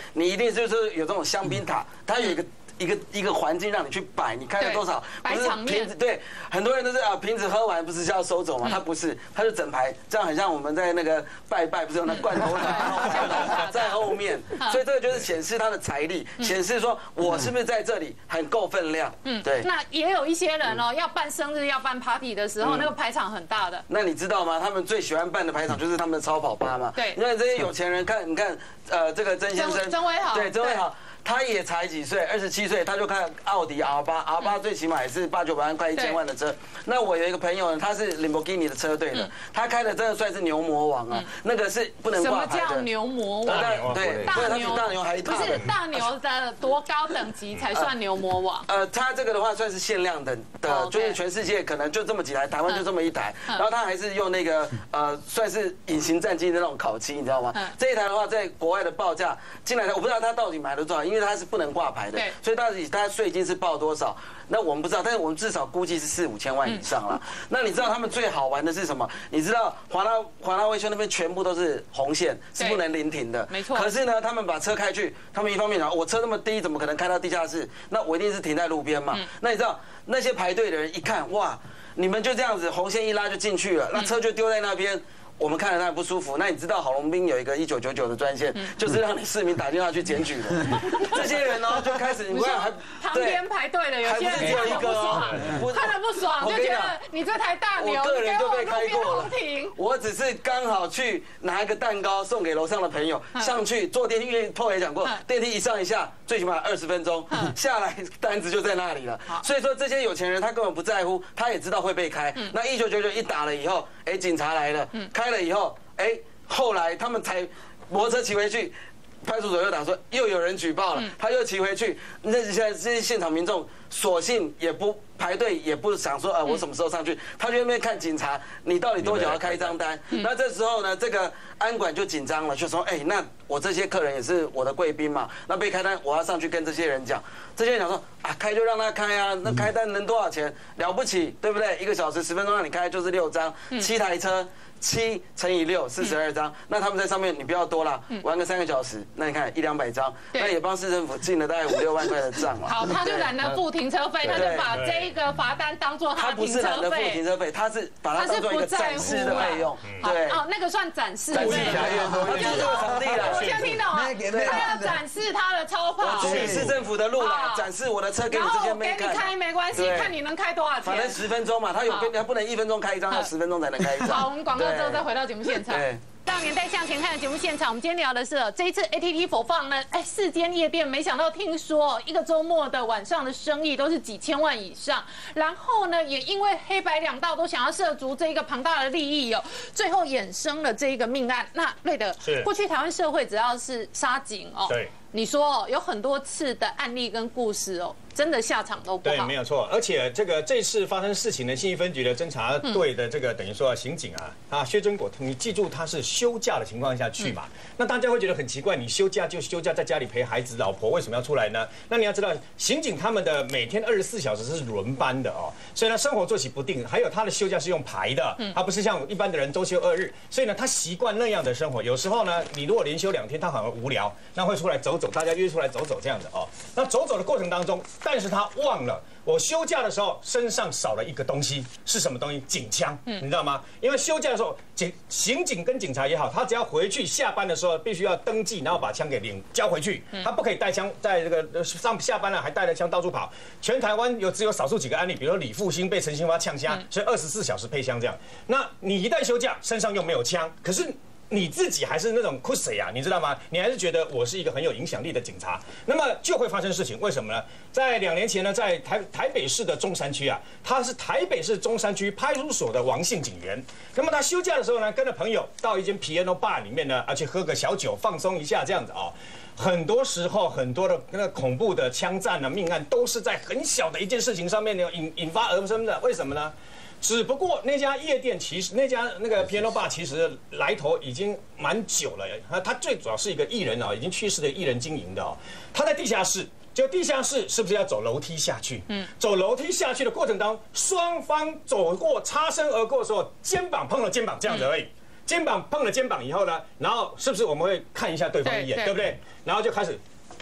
你一定就是有这种香槟塔，它有一个。一个一个环境让你去摆，你开了多少？ 摆场面。 对，很多人都是啊，瓶子喝完不是就要收走吗？他不是，他就整排，这样很像我们在那个拜拜，不是有那罐头塔在后面，所以这个就是显示他的财力，显示说我是不是在这里很够分量。嗯，对。 那也有一些人哦，要办生日、要办 party 的时候，那个排场很大的。 那你知道吗？他们最喜欢办的排场就是他们的超跑吧嘛。 对。 因为这些有钱人，看，你看，呃，这个曾先生， 曾威豪， 对，曾威豪。他也才几岁，二十七岁，他就看奥迪 R 八 ，R 八最起码也是八九百万，快一千万的车。那我有一个朋友呢，他是林博基尼的车队的，他开的真的算是牛魔王啊，那个是不能挂牌的。 什么叫牛魔王？ 对，大牛，大牛还不是大牛的多高等级才算牛魔王？ 呃，他这个的话算是限量的的，就是全世界可能就这么几台，台湾就这么一台。然后他还是用那个呃，算是隐形战机的那种烤漆，你知道吗？这一台的话，在国外的报价进来，我不知道他到底买了多少，因为他是不能挂牌的，所以到底他税金是报多少？那我们不知道，但是我们至少估计是四五千万以上了。那你知道他们最好玩的是什么？你知道华纳华纳维修那边全部都是红线，是不能临停的。 没错。 可是呢，他们把车开去，他们一方面讲我车那么低，怎么可能开到地下室？那我一定是停在路边嘛。那你知道那些排队的人一看，哇，你们就这样子红线一拉就进去了，那车就丢在那边。我们看了他不舒服。那你知道郝龙斌有一个一九九九的专线，就是让你市民打电话去检举的。这些人呢就开始，你看还旁边排队的有些人看了不爽，看了不爽就觉得你这台大牛， 我个人就被开过了。 了我只是刚好去拿一个蛋糕送给楼上的朋友，上去坐电梯，因为 Paul 也讲过，电梯一上一下最起码二十分钟，下来单子就在那里了。所以说这些有钱人他根本不在乎，他也知道会被开。那一九九九一打了以后，哎，警察来了，开了以后，哎，后来他们才摩托车骑回去，派出所又打说又有人举报了，他又骑回去。那现在这些现场民众索性也不排队，也不想说呃我什么时候上去，他就在那边看警察，你到底多久要开一张单？那这时候呢，这个安管就紧张了，就说哎，那我这些客人也是我的贵宾嘛，那被开单我要上去跟这些人讲，这些人讲说啊开就让他开啊，那开单能多少钱？了不起，对不对？一个小时十分钟让你开就是六张，七台车。七乘以六，四十二张。那他们在上面，你不要多啦，玩个三个小时，那你看一两百张，那也帮市政府进了大概五六万块的账了。 好，他就懒得付停车费，他就把这一个罚单当做他的停车费。 他不是懒得付停车费，他是把它当做一个展示的费用。对， 哦，那个算展示。 展示一下，他就是这个场地啦。 我先听懂了，他要展示他的超跑。 去市政府的路啦，展示我的车给你这些妹看。 给你开没关系，看你能开多少钱。 反正十分钟嘛，他有跟他不能一分钟开一张，要十分钟才能开一张。 好，我们广告之后再回到节目现场。到年代向前看的节目现场，我们今天聊的是这一次 A T T 佛放呢，哎，四间夜店，没想到听说一个周末的晚上的生意都是几千万以上，然后呢，也因为黑白两道都想要涉足这一个庞大的利益哦，最后衍生了这一个命案。那瑞德，过去台湾社会只要是杀警哦， 对， 你说有很多次的案例跟故事哦，真的下场都不好。 对，没有错。而且这个这次发生事情的信义分局的侦查队的这个等于说刑警啊，啊薛真国，你记住他是休假的情况下去嘛？那大家会觉得很奇怪，你休假就休假，在家里陪孩子、老婆，为什么要出来呢？那你要知道，刑警他们的每天二十四小时是轮班的哦，所以呢生活作息不定，还有他的休假是用排的，他不是像一般的人周休二日，所以呢他习惯那样的生活。有时候呢，你如果连休两天，他反而无聊，那会出来走走，大家约出来走走这样的哦。那走走的过程当中，但是他忘了，我休假的时候身上少了一个东西，是什么东西？警枪，你知道吗？因为休假的时候，警刑警跟警察也好，他只要回去下班的时候，必须要登记，然后把枪给领交回去，他不可以带枪在这个上下班了还带着枪到处跑。全台湾有只有少数几个案例，比如说李复兴被陈新发呛瞎，所以二十四小时配枪这样。那你一旦休假，身上又没有枪，可是你自己还是那种酷谁啊，你知道吗？你还是觉得我是一个很有影响力的警察，那么就会发生事情。为什么呢？在两年前呢，在台台北市的中山区啊，他是台北市中山区派出所的王姓警员。那么他休假的时候呢，跟着朋友到一间 piano bar 里面呢，而且喝个小酒放松一下这样子哦。很多时候，很多的那个恐怖的枪战啊、命案，都是在很小的一件事情上面呢引引发而生的。为什么呢？只不过那家夜店其实那家那个 piano bar 其实来头已经蛮久了，它最主要是一个艺人啊，已经去世的艺人经营的哦。他在地下室，就地下室是不是要走楼梯下去？嗯，走楼梯下去的过程当中，双方走过擦身而过的时候，肩膀碰了肩膀这样子而已。肩膀碰了肩膀以后呢，然后是不是我们会看一下对方一眼，对不对？然后就开始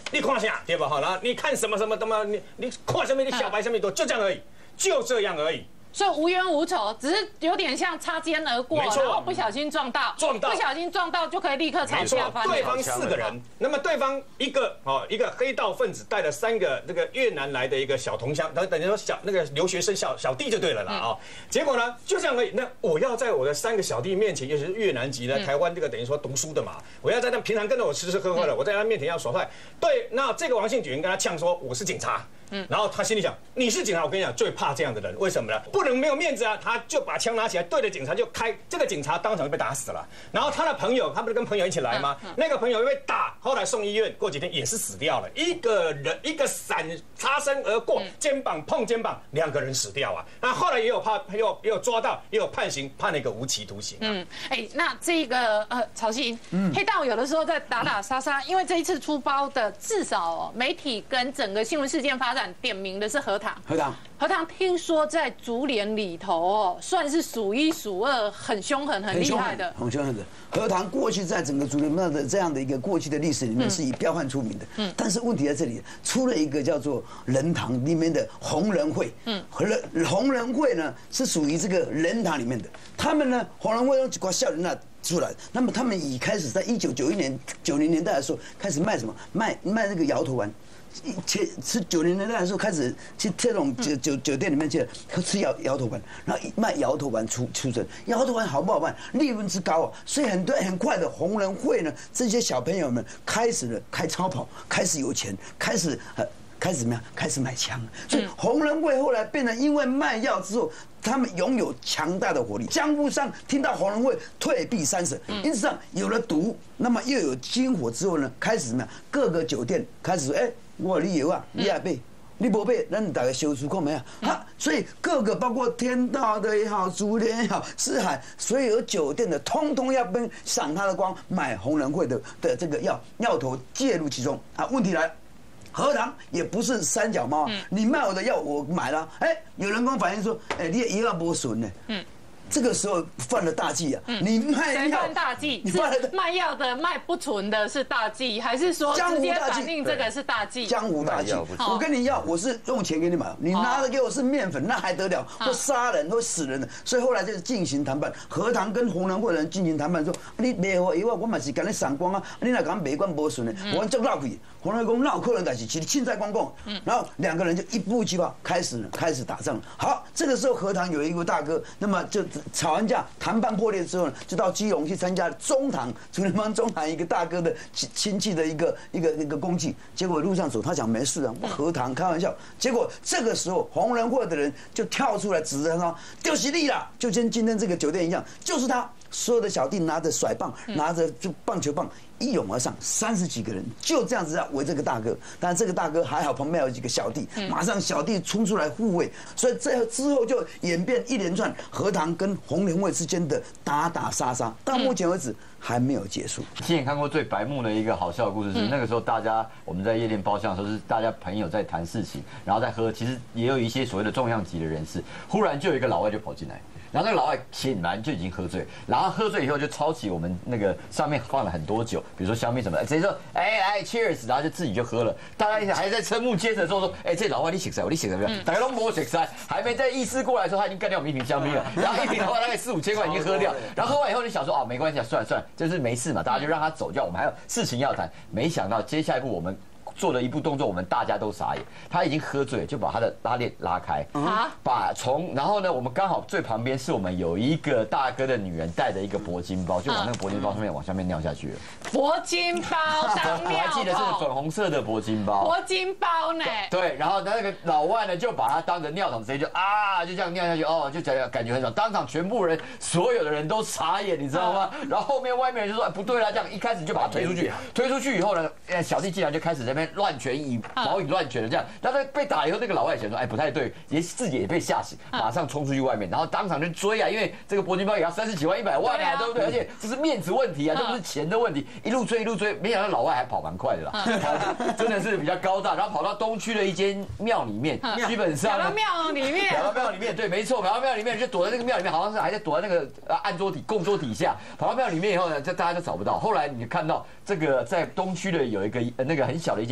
你看啥对吧？哈，然后你看什么什么什么，你你看什么你小白什么多，就这样而已，就这样而已。 所以无冤无仇，只是有点像擦肩而过，然后不小心撞到， 撞到， 不小心撞到就可以立刻吵架。 对方四个人，那么对方一个哦，一个黑道分子带了三个那个越南来的一个小同乡，等等于说小那个留学生小小弟就对了啦啊。结果呢，就这样而已。那我要在我的三个小弟面前，尤其是越南籍的台湾这个等于说读书的嘛，我要在他平常跟着我吃吃喝喝的，我在他面前要耍帅。对，那这个王姓警员跟他呛说我是警察。嗯，然后他心里想，你是警察，我跟你讲，最怕这样的人，为什么呢？不能没有面子啊！他就把枪拿起来，对着警察就开，这个警察当场就被打死了。然后他的朋友，他不是跟朋友一起来吗？那个朋友被打，后来送医院，过几天也是死掉了。一个人一个闪擦身而过，肩膀碰肩膀，两个人死掉啊。那后来也有判，也有也有抓到，也有判刑，判了一个无期徒刑。 嗯，哎，那这个呃，曹信，嗯，黑道有的时候在打打杀杀，因为这一次出包的，至少媒体跟整个新闻事件发展点名的是何唐。 何唐， 何唐听说在竹联里头哦，算是数一数二很凶狠、很厉害的。 很凶狠的。何唐过去在整个竹联帮的这样的一个过去的历史里面是以彪悍出名的。嗯。但是问题在这里，出了一个叫做人堂里面的红人会。嗯。和人红人会呢是属于这个人堂里面的，他们呢红人会用几挂笑人那。出来，那么他们已开始在一九九一年、九零年代的时候开始卖什么？卖卖那个摇头丸。切是九零年代的时候开始去这种酒酒酒店里面去吃摇摇头丸，然后卖摇头丸出出身。摇头丸好不好卖？利润之高啊！所以很多很快的红人会呢，这些小朋友们开始了开超跑，开始有钱，开始呃。开始怎么样？开始买枪，所以红人会后来变成因为卖药之后，他们拥有强大的火力。江湖上听到红人会退避三舍，因此上有了毒，那么又有军火之后呢，开始怎么样？各个酒店开始说，哎，我你有啊，你也备。你不备，咱大家修出口没有？哈，所以各个包括天道的也好，竹联也好，四海所有酒店的，通通要奔赏他的光，买红人会的的这个药药头介入其中啊。问题来。何唐也不是三脚猫，你卖我的药我买了，哎，有人跟我反映说，哎，你的药不损呢，嗯，这个时候犯了大忌啊！你卖药， 谁犯大忌？是卖药的卖不纯的是大忌，还是说直接反映这个是大忌？ 江湖大忌！我跟你要，我是用钱给你买，你拿的给我是面粉，那还得了？会杀人，会死人的。所以后来就进行谈判，何唐跟红人会的人进行谈判，说你卖我药，我嘛是跟你赏光啊，你若讲卖关无顺的，我就闹去。红人讲闹可能，但是其实凊彩光讲，然后两个人就一步一步开始了，开始打仗了。好，这个时候何唐有一个大哥，那么就吵完架，谈判破裂之后呢，就到基隆去参加中堂竹联帮中堂一个大哥的亲戚的一个一个一个公祭。结果路上走，他讲没事啊，我何唐开玩笑。结果这个时候红人会的人就跳出来指着他说：“就是你啦！”就跟今天这个酒店一样，就是他。所有的小弟拿着甩棒，拿着就棒球棒一涌而上，三十几个人就这样子要围这个大哥。但这个大哥还好，旁边有几个小弟，马上小弟冲出来护卫。所以这之后就演变一连串何唐跟红人会之间的打打杀杀，到目前为止还没有结束。 亲眼看过最白目的一个好笑的故事是，那个时候大家我们在夜店包厢的时候，是大家朋友在谈事情，然后在喝，其实也有一些所谓的重量级的人士，忽然就有一个老外就跑进来。然后那个老外显然就已经喝醉，然后喝醉以后就抄起我们那个上面放了很多酒，比如说香槟什么的，直接说哎哎 cheers， 然后就自己就喝了。大家还在瞠目结舌的时候说，哎，这老外你醒噻，我你醒噻没有？大家都摸醒噻，还没在意识过来的时候，他已经干掉我们一瓶香槟了。然后一瓶的话大概四五千块已经喝掉，然后喝完以后你想说啊没关系啊，算了算了，就是没事嘛，大家就让他走掉，我们还有事情要谈。没想到接下一步我们做了一步动作，我们大家都傻眼。他已经喝醉，就把他的拉链拉开，把从然后呢，我们刚好最旁边是我们有一个大哥的女人带着一个铂金包，就往那个铂金包上面往下面尿下去了。 铂金包当尿我还记得是粉红色的铂金包。 铂金包呢？ 对，然后那个老外呢就把它当成尿桶，直接就啊就这样尿下去，哦，就感感觉很爽。当场全部人所有的人都傻眼，你知道吗？然后后面外面人就说哎不对啦，这样一开始就把他推出去，推出去以后呢，小弟竟然就开始在那边乱拳以毛以乱拳的这样，然后被打以后，那个老外想说，哎，不太对，也自己也被吓醒，马上冲出去外面，然后当场就追啊，因为这个铂金包也要三十几万、一百万啊，对不对？而且这是面子问题啊，这不是钱的问题，一路追一路追，没想到老外还跑蛮快的啦，跑真的是比较高大，然后跑到东区的一间庙里面，基本上跑到庙里面， 跑到庙里面，对，没错，跑到庙里面就躲在那个庙里面，好像是还在躲在那个案桌底、供桌底下，跑到庙里面以后呢，这大家就找不到。后来你看到这个在东区的有一个那个很小的一间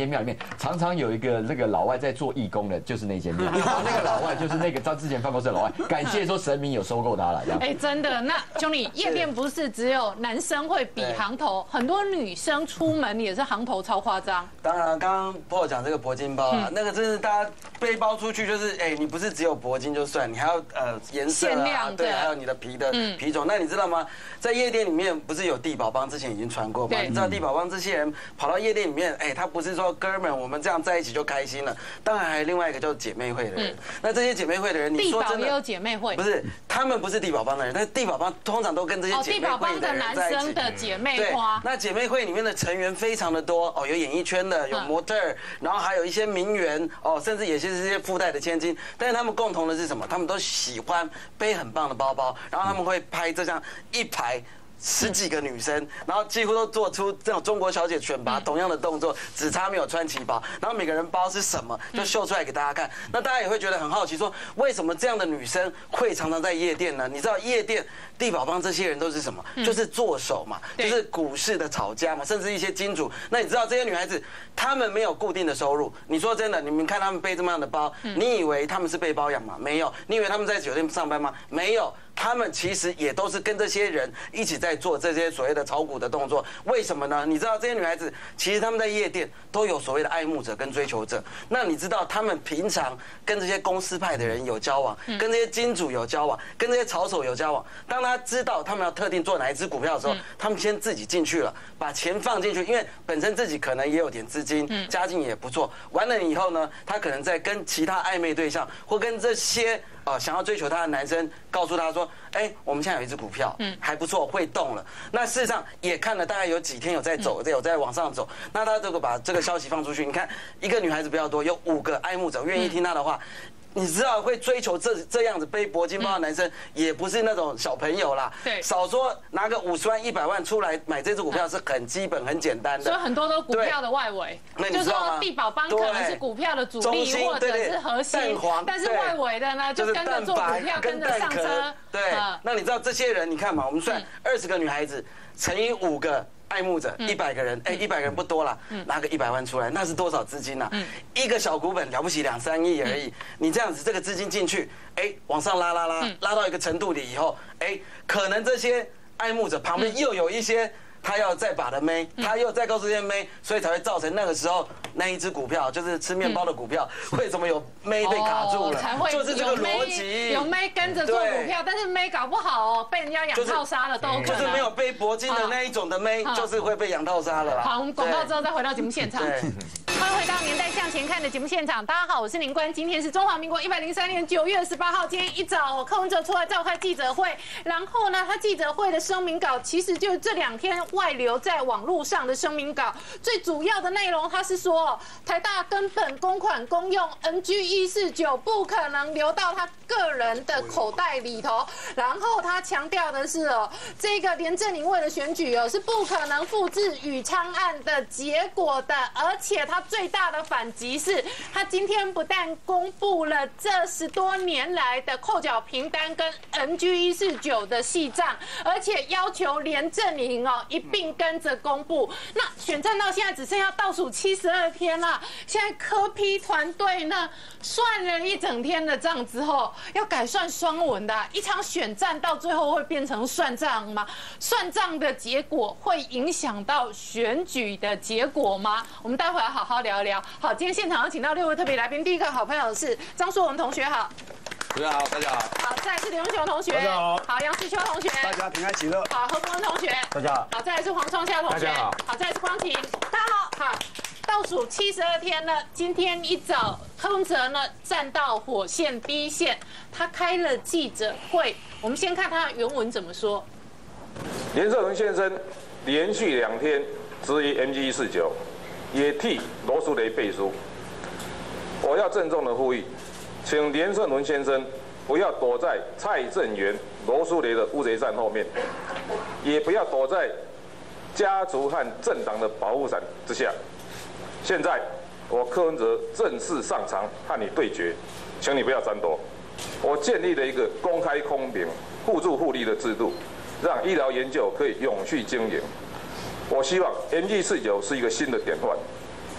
间庙里面常常有一个那个老外在做义工的，就是那间庙，那个老外就是那个张之前办公室的老外，感谢说神明有收购他了，这样。 哎，真的，那兄弟，夜店不是只有男生会比行头，很多女生出门也是行头超夸张。 当然，刚刚 Paul 讲这个铂金包啊，那个真是大家背包出去就是，哎，你不是只有铂金就算，你还要呃颜色啊，对，还有你的皮的皮种。那你知道吗？在夜店里面不是有地保帮，之前已经传过吗？你知道地保帮这些人跑到夜店里面，哎，他不是说哥们我们这样在一起就开心了，当然还有另外一个叫姐妹会的人。那这些姐妹会的人，你说真的， 地保也有姐妹会， 不是他们不是地保帮的人，但是地保帮通常都跟这些姐妹会的人在一起。 地保帮的男生的姐妹花， 那姐妹会里面的成员非常的多哦，有演艺圈的，有模特儿，然后还有一些名媛哦，甚至有些是这些附带的千金。但是他们共同的是什么？他们都喜欢背很棒的包包，然后他们会拍这样一排十几个女生，然后几乎都做出这种中国小姐选拔同样的动作，只差没有穿旗袍。然后每个人包是什么，就秀出来给大家看。那大家也会觉得很好奇，说为什么这样的女生会常常在夜店呢？你知道夜店地保帮这些人都是什么？就是做手嘛，就是股市的炒家嘛，甚至一些金主。那你知道这些女孩子，她们没有固定的收入。你说真的，你们看她们背这么样的包，你以为她们是被包养吗？没有。你以为她们在酒店上班吗？没有。他们其实也都是跟这些人一起在做这些所谓的炒股的动作，为什么呢？你知道这些女孩子其实她们在夜店都有所谓的爱慕者跟追求者。那你知道她们平常跟这些公司派的人有交往，跟这些金主有交往，跟这些炒手有交往。当他知道他们要特定做哪一支股票的时候，他们先自己进去了，把钱放进去，因为本身自己可能也有点资金，家境也不错。完了以后呢，他可能在跟其他暧昧对象或跟这些呃想要追求他的男生告诉他说，哎，我们现在有一只股票，嗯，还不错，会动了。那事实上也看了大概有几天有在走，有在往上走。那他这个把这个消息放出去，你看一个女孩子比较多，有五个爱慕者愿意听他的话。你知道会追求这这样子背铂金包的男生，也不是那种小朋友啦。对，少说拿个五十万、一百万出来买这只股票是很基本、很简单的。 所以很多都股票的外围，就是说地保帮可能是股票的主力或者是核心，但是外围的呢就跟着做股票，跟着上车。 对，那你知道这些人，你看嘛，我们算二十个女孩子乘以五个。爱慕者一百个人，哎，一百个人不多了，拿个一百万出来，那是多少资金呢？一个小股本了不起两三亿而已，你这样子这个资金进去，哎，往上拉拉拉，拉到一个程度里以后，哎，可能这些爱慕者旁边又有一些他要再把的妹，他又再告诉这些妹，所以才会造成那个时候那一只股票就是吃面包的股票，为什么有妹被卡住了？就是这个逻辑， 有妹跟着做股票，但是妹搞不好哦，被人家养套杀了都可能。 就是没有背铂金的那一种的妹，就是会被养套杀了啦。 好，我们广告之后再回到节目现场。欢迎回到《年代向前看》的节目现场，大家好，我是林官，今天是中华民国一百零三年九月十八号，今天一早柯文哲出来召开记者会，然后呢，他记者会的声明稿其实就是这两天外流在网络上的声明稿，最主要的内容他是说，台大根本公款公用 N G 一四九不可能流到他个人的口袋里头，然后他强调的是哦，这个连胜宁为了选举哦是不可能复制宇昌案的结果的，而且他最大的反击是，他今天不但公布了这十多年来的扣缴凭单跟 N G 一四九的细账，而且要求连胜宁哦一并跟着公布。那选战到现在只剩下倒数七十二天了，现在柯 P 团队呢算了一整天的账之后，要改算双文的、啊，一场选战到最后会变成算账吗？算账的结果会影响到选举的结果吗？我们待会儿好好聊一聊。好，今天现场要请到六位特别来宾，第一个好朋友是张硕文同学，好。 大家好，大家好。 好，再来是刘永雄同学， 大家好。 好，杨世秋同学， 大家平安喜乐。 好，何伯文同学， 大家好。 好，再来是黄创夏同学， 大家好。 好，再来是光庭，大家好。好，倒数七十二天了，今天一早柯文哲呢站到火线第一线，他开了记者会，我们先看他的原文怎么说。 连胜文先生连续两天质疑 M G 一四九，也替罗淑蕾背书。我要郑重的呼吁，请连胜文先生不要躲在蔡正元、罗淑蕾的乌贼战后面，也不要躲在家族和政党的保护伞之下。现在我柯文哲正式上场和你对决，请你不要闪躲。我建立了一个公开、公平、互助互利的制度，让医疗研究可以永续经营。我希望 M G 四九是一个新的典范，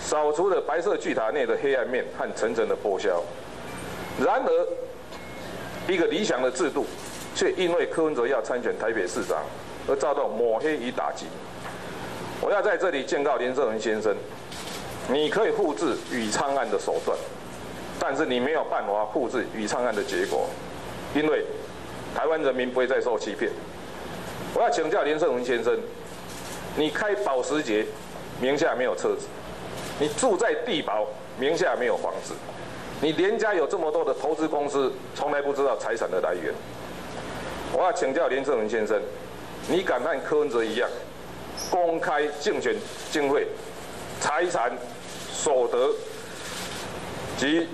扫除了白色巨塔内的黑暗面和层层的剥削。然而，一个理想的制度，却因为柯文哲要参选台北市长而遭到抹黑与打击。我要在这里警告连胜文先生，你可以复制宇昌案的手段，但是你没有办法复制宇昌案的结果，因为台湾人民不会再受欺骗。我要请教连胜文先生，你开保时捷，名下没有车子；你住在地堡，名下没有房子。你连家有这么多的投资公司，从来不知道财产的来源。我要请教连胜文先生，你敢和柯文哲一样，公开竞选经费、财产、所得及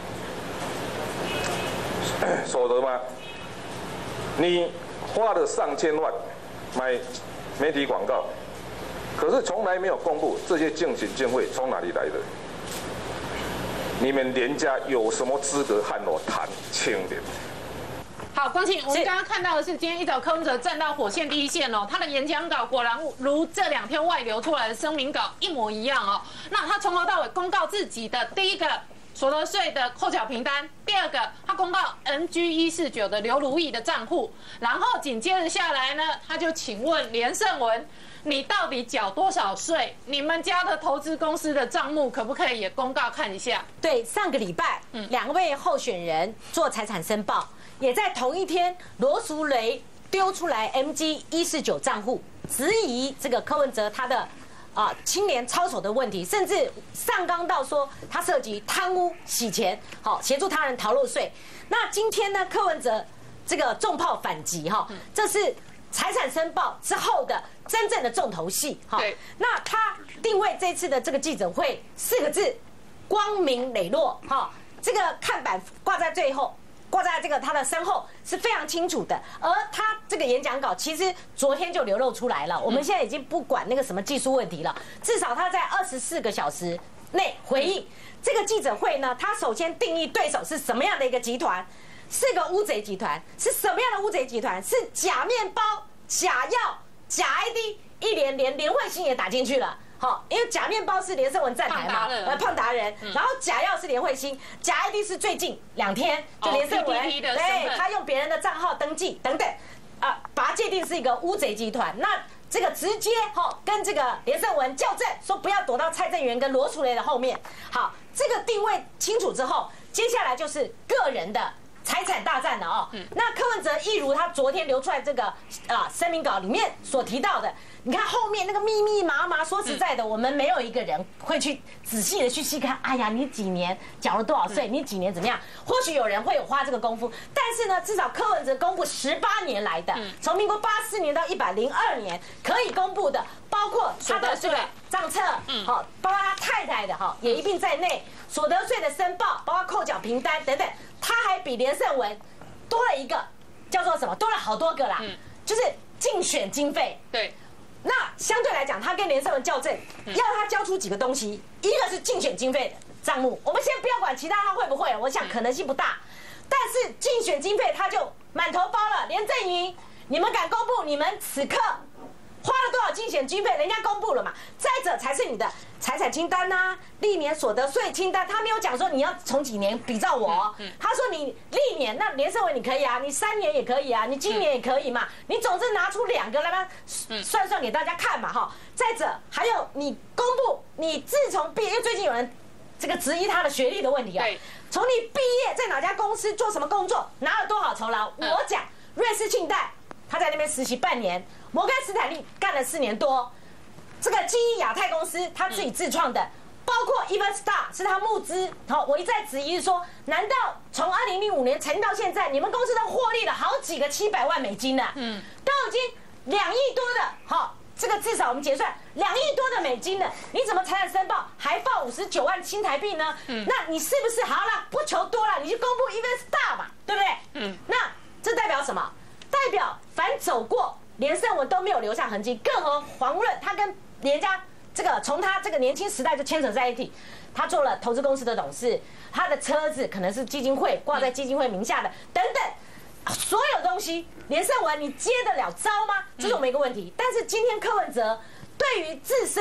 所得吗？你花了上千万买媒体广告，可是从来没有公布这些竞选经费从哪里来的。你们连家有什么资格和我谈清廉？ 好，光庆，我们刚刚看到的是今天一早柯文哲站到火线第一线哦，他的演讲稿果然如这两天外流出来的声明稿一模一样哦。那他从头到尾公告自己的第一个所得税的扣缴凭单，第二个他公告 M G 一四九的刘如意的账户，然后紧接着下来呢，他就请问连胜文，你到底缴多少税？你们家的投资公司的账目可不可以也公告看一下？ 对，上个礼拜，嗯，两位候选人做财产申报，也在同一天，罗淑蕾丢出来 M G 一四九账户，质疑这个柯文哲他的啊清廉操守的问题，甚至上纲到说他涉及贪污洗钱，好协助他人逃漏税。那今天呢，柯文哲这个重炮反击哈，这是财产申报之后的真正的重头戏哈。那他定位这次的这个记者会四个字：光明磊落哈。这个看板挂在最后。挂在这个他的身后是非常清楚的，而他这个演讲稿其实昨天就流露出来了。我们现在已经不管那个什么技术问题了，至少他在二十四个小时内回应这个记者会呢。他首先定义对手是什么样的一个集团，是个乌贼集团，是什么样的乌贼集团？是假面包、假药、假 I D， 一连连连慧欣也打进去了。好，因为假面包是连胜文站台嘛，呃，胖达人，然后假药是连慧欣，假 I D 是最近两天就连胜文，对，他用别人的账号登记等等，啊，把它界定是一个乌贼集团。那这个直接哈跟这个连胜文校正，说不要躲到蔡正元跟罗淑蕾的后面。好，这个定位清楚之后，接下来就是个人的财产大战了哦。那柯文哲一如他昨天流出来这个啊声明稿里面所提到的。你看后面那个密密麻麻，说实在的，我们没有一个人会去仔细的去细看。哎呀，你几年缴了多少税？你几年怎么样？或许有人会有花这个功夫，但是呢，至少柯文哲公布十八年来的，从民国八四年到一百零二年可以公布的，包括他的这个账册，好，包括他太太的哈，也一并在内，所得税的申报，包括扣缴凭单等等，他还比连胜文多了一个，叫做什么？多了好多个啦，就是竞选经费。对。那相对来讲，他跟连胜文校正，要他交出几个东西，一个是竞选经费的账目，我们先不要管其他他会不会，我想可能性不大，但是竞选经费他就满头包了。连阵营，你们敢公布你们此刻花了多少竞选经费？人家公布了嘛。再者才是你的财产清单呐、啊，历年所得税清单，他没有讲说你要从几年比照我，他说你历年，那连胜文你可以啊，你三年也可以啊，你今年也可以嘛，你总之拿出两个来吧，算算给大家看嘛哈。再者还有你公布你自从毕业，因为最近有人这个质疑他的学历的问题啊，从你毕业在哪家公司做什么工作，拿了多少酬劳？我讲瑞士信贷。他在那边实习半年，摩根斯坦利干了四年多，这个基因亚太公司他自己自创的，包括 Even Star 是他募资。好，我一再质疑说，难道从二零零五年成立到现在，你们公司都获利了好几个七百万美金了？嗯，都已经两亿多的，好，这个至少我们结算两亿多的美金了，你怎么财产申报还报五十九万新台币呢？嗯，那你是不是好了？不求多了，你就公布 Even Star 嘛，对不对？嗯，那这代表什么？代表凡走过连胜文都没有留下痕迹，更何黄润他跟连家这个从他这个年轻时代就牵扯在一起，他做了投资公司的董事，他的车子可能是基金会挂在基金会名下的等等，所有东西连胜文你接得了招吗？这是我们一个问题。但是今天柯文哲对于自身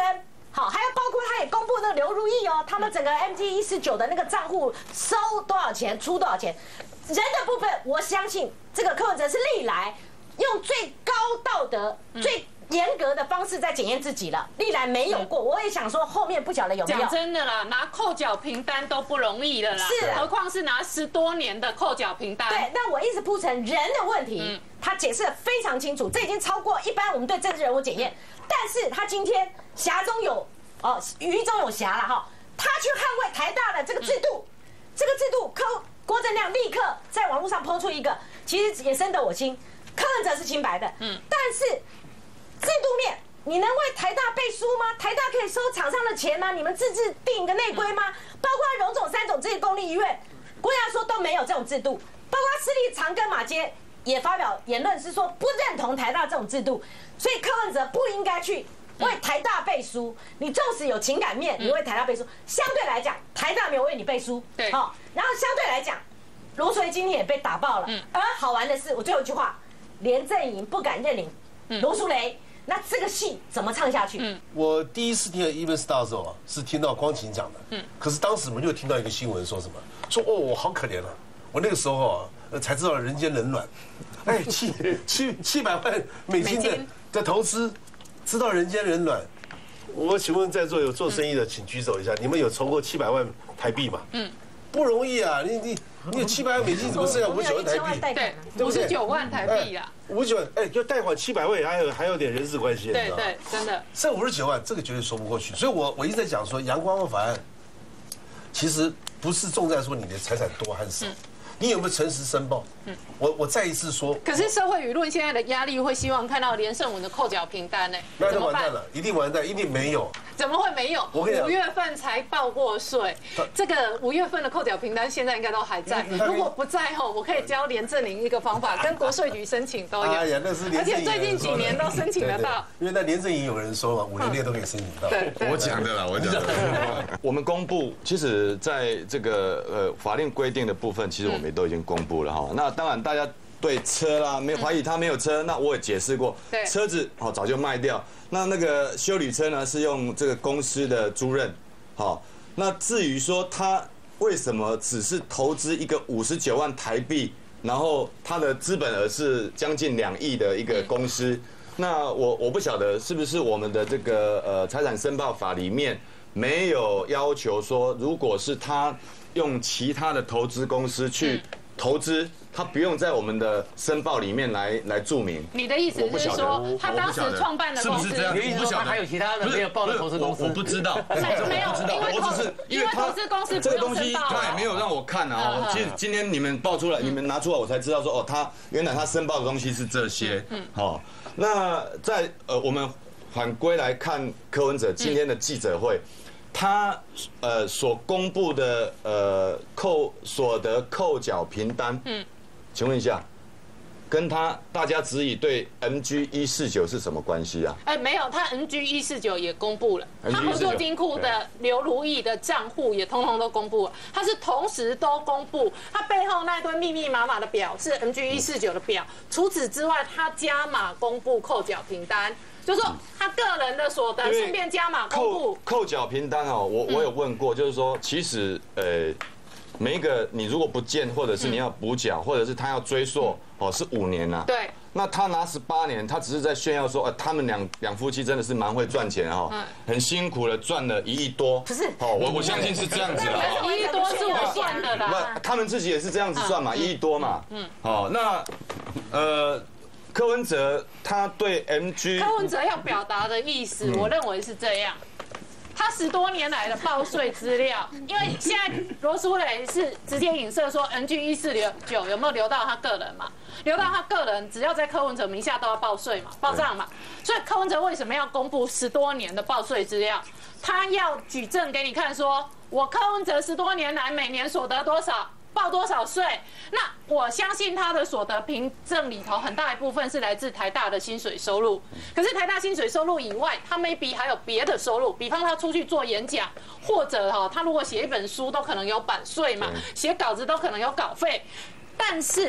好，还有包括他也公布那个刘如意哦，他们整个 M G 一四九的那个账户收多少钱，出多少钱，人的部分，我相信这个柯文哲是历来用最高道德、最严格的方式在检验自己了，历来没有过。我也想说，后面不晓得有没有。 讲真的啦，拿扣缴凭单都不容易了啦， 是， 何况是拿十多年的扣缴凭单。 对，那我一直铺成人的问题，他解释的非常清楚，这已经超过一般我们对政治人物检验。但是他今天瑕中有哦，鱼中有瑕了哈，他去捍卫台大的这个制度，这个制度，柯郭正亮立刻在网络上抛出一个，其实也深得我心，柯文哲是清白的，嗯，但是制度面，你能为台大背书吗？台大可以收厂商的钱吗？你们自制定一个内规吗？包括荣总、三总这些公立医院，郭亚说都没有这种制度，包括私立长庚马街也发表言论是说不认同台大这种制度，所以柯文哲不应该去为台大背书。你纵使有情感面，你为台大背书，相对来讲，台大没有为你背书，对，好，然后相对来讲，罗淑蕾今天也被打爆了。而好玩的是，我最后一句话，连阵营不敢认领罗淑蕾，那这个戏怎么唱下去？嗯， 我第一次听 Even Star 的时候啊，是听到光晴讲的，嗯，可是当时我们就听到一个新闻，说什么，说哦，我好可怜啊，我那个时候啊。才知道人间冷暖，哎，七七七百万美金的的投资，知道人间冷暖。我请问在座有做生意的，请举手一下，你们有筹过七百万台币吗？嗯，不容易啊，你你你有七百万美金，怎么剩下五十九万台币？ 对，五十九万台币啦。 五十九万，哎，就贷款七百万，还有还有点人事关系， 对对，真的。 剩五十九万，这个绝对说不过去。所以我我一直在讲说，阳光法案其实不是重在说你的财产多还是少。你有没有诚实申报？嗯，我我再一次说。 可是社会舆论现在的压力会希望看到连胜文的扣缴凭单呢？ 那就完蛋了，一定完蛋，一定没有。 怎么会没有？ 我跟你讲， 五月份才报过税，这个五月份的扣缴凭单现在应该都还在。如果不在后，我可以教连振宁一个方法，跟国税局申请都有。 哎呀，那是而且最近几年都申请得到。 因为那连振营有人说嘛，五年内都可以申请到。 对， 我讲的啦，我讲的。我们公布，其实在这个呃法令规定的部分，其实我们也都已经公布了。哈，那当然，大家对车啦没怀疑他没有车，那我也解释过，车子好早就卖掉。那那个休旅车呢是用这个公司的租赁，好，那至于说他为什么只是投资一个五十九万台币，然后他的资本额是将近两亿的一个公司，那我我不晓得是不是我们的这个呃财产申报法里面没有要求说，如果是他用其他的投资公司去投资，他不用在我们的申报里面来来注明。 你的意思是说，他当时创办的公司， 是不是这样？ 你不晓得还有其他的没有报的投资公司？ 我不知道， 没有， 我只是因为投资公司这个东西他也没有让我看啊。其实今天你们报出来，你们拿出来，我才知道说哦，他原来他申报的东西是这些。嗯，好，那在呃我们反归来看柯文哲今天的记者会。他呃所公布的呃扣所得扣缴凭单，嗯，请问一下，跟他大家质疑对 M G 一四九是什么关系啊？ 哎，没有，他 M G 一四九也公布了，他合作金库的刘如意的账户也通通都公布了，他是同时都公布，他背后那一堆密密麻麻的表是 M G 一四九的表，除此之外，他加码公布扣缴凭单。就是说，他个人的所得顺便加码公布扣缴凭单哦，我我有问过，就是说，其实呃，每一个你如果不见，或者是你要补缴，或者是他要追溯哦，是五年呐。 对。 那他拿十八年，他只是在炫耀说，呃，他们两两夫妻真的是蛮会赚钱哈，很辛苦的赚了一亿多。 不是。 哦，我我相信是这样子啦。 一亿多是我算的啦。 不，他们自己也是这样子算嘛，一亿多嘛。嗯。好，那呃。柯文哲他对 M G 柯文哲要表达的意思，我认为是这样。他十多年来的报税资料，因为现在罗淑蕾是直接影射说 M G 一四九有没有流到他个人嘛？流到他个人，只要在柯文哲名下都要报税嘛，报账嘛。所以柯文哲为什么要公布十多年的报税资料？他要举证给你看说，说我柯文哲十多年来每年所得多少。报多少税？那我相信他的所得凭证里头很大一部分是来自台大的薪水收入。可是台大薪水收入以外，他 maybe 还有别的收入，比方他出去做演讲，或者哈他如果写一本书都可能有版税嘛，写稿子都可能有稿费。但是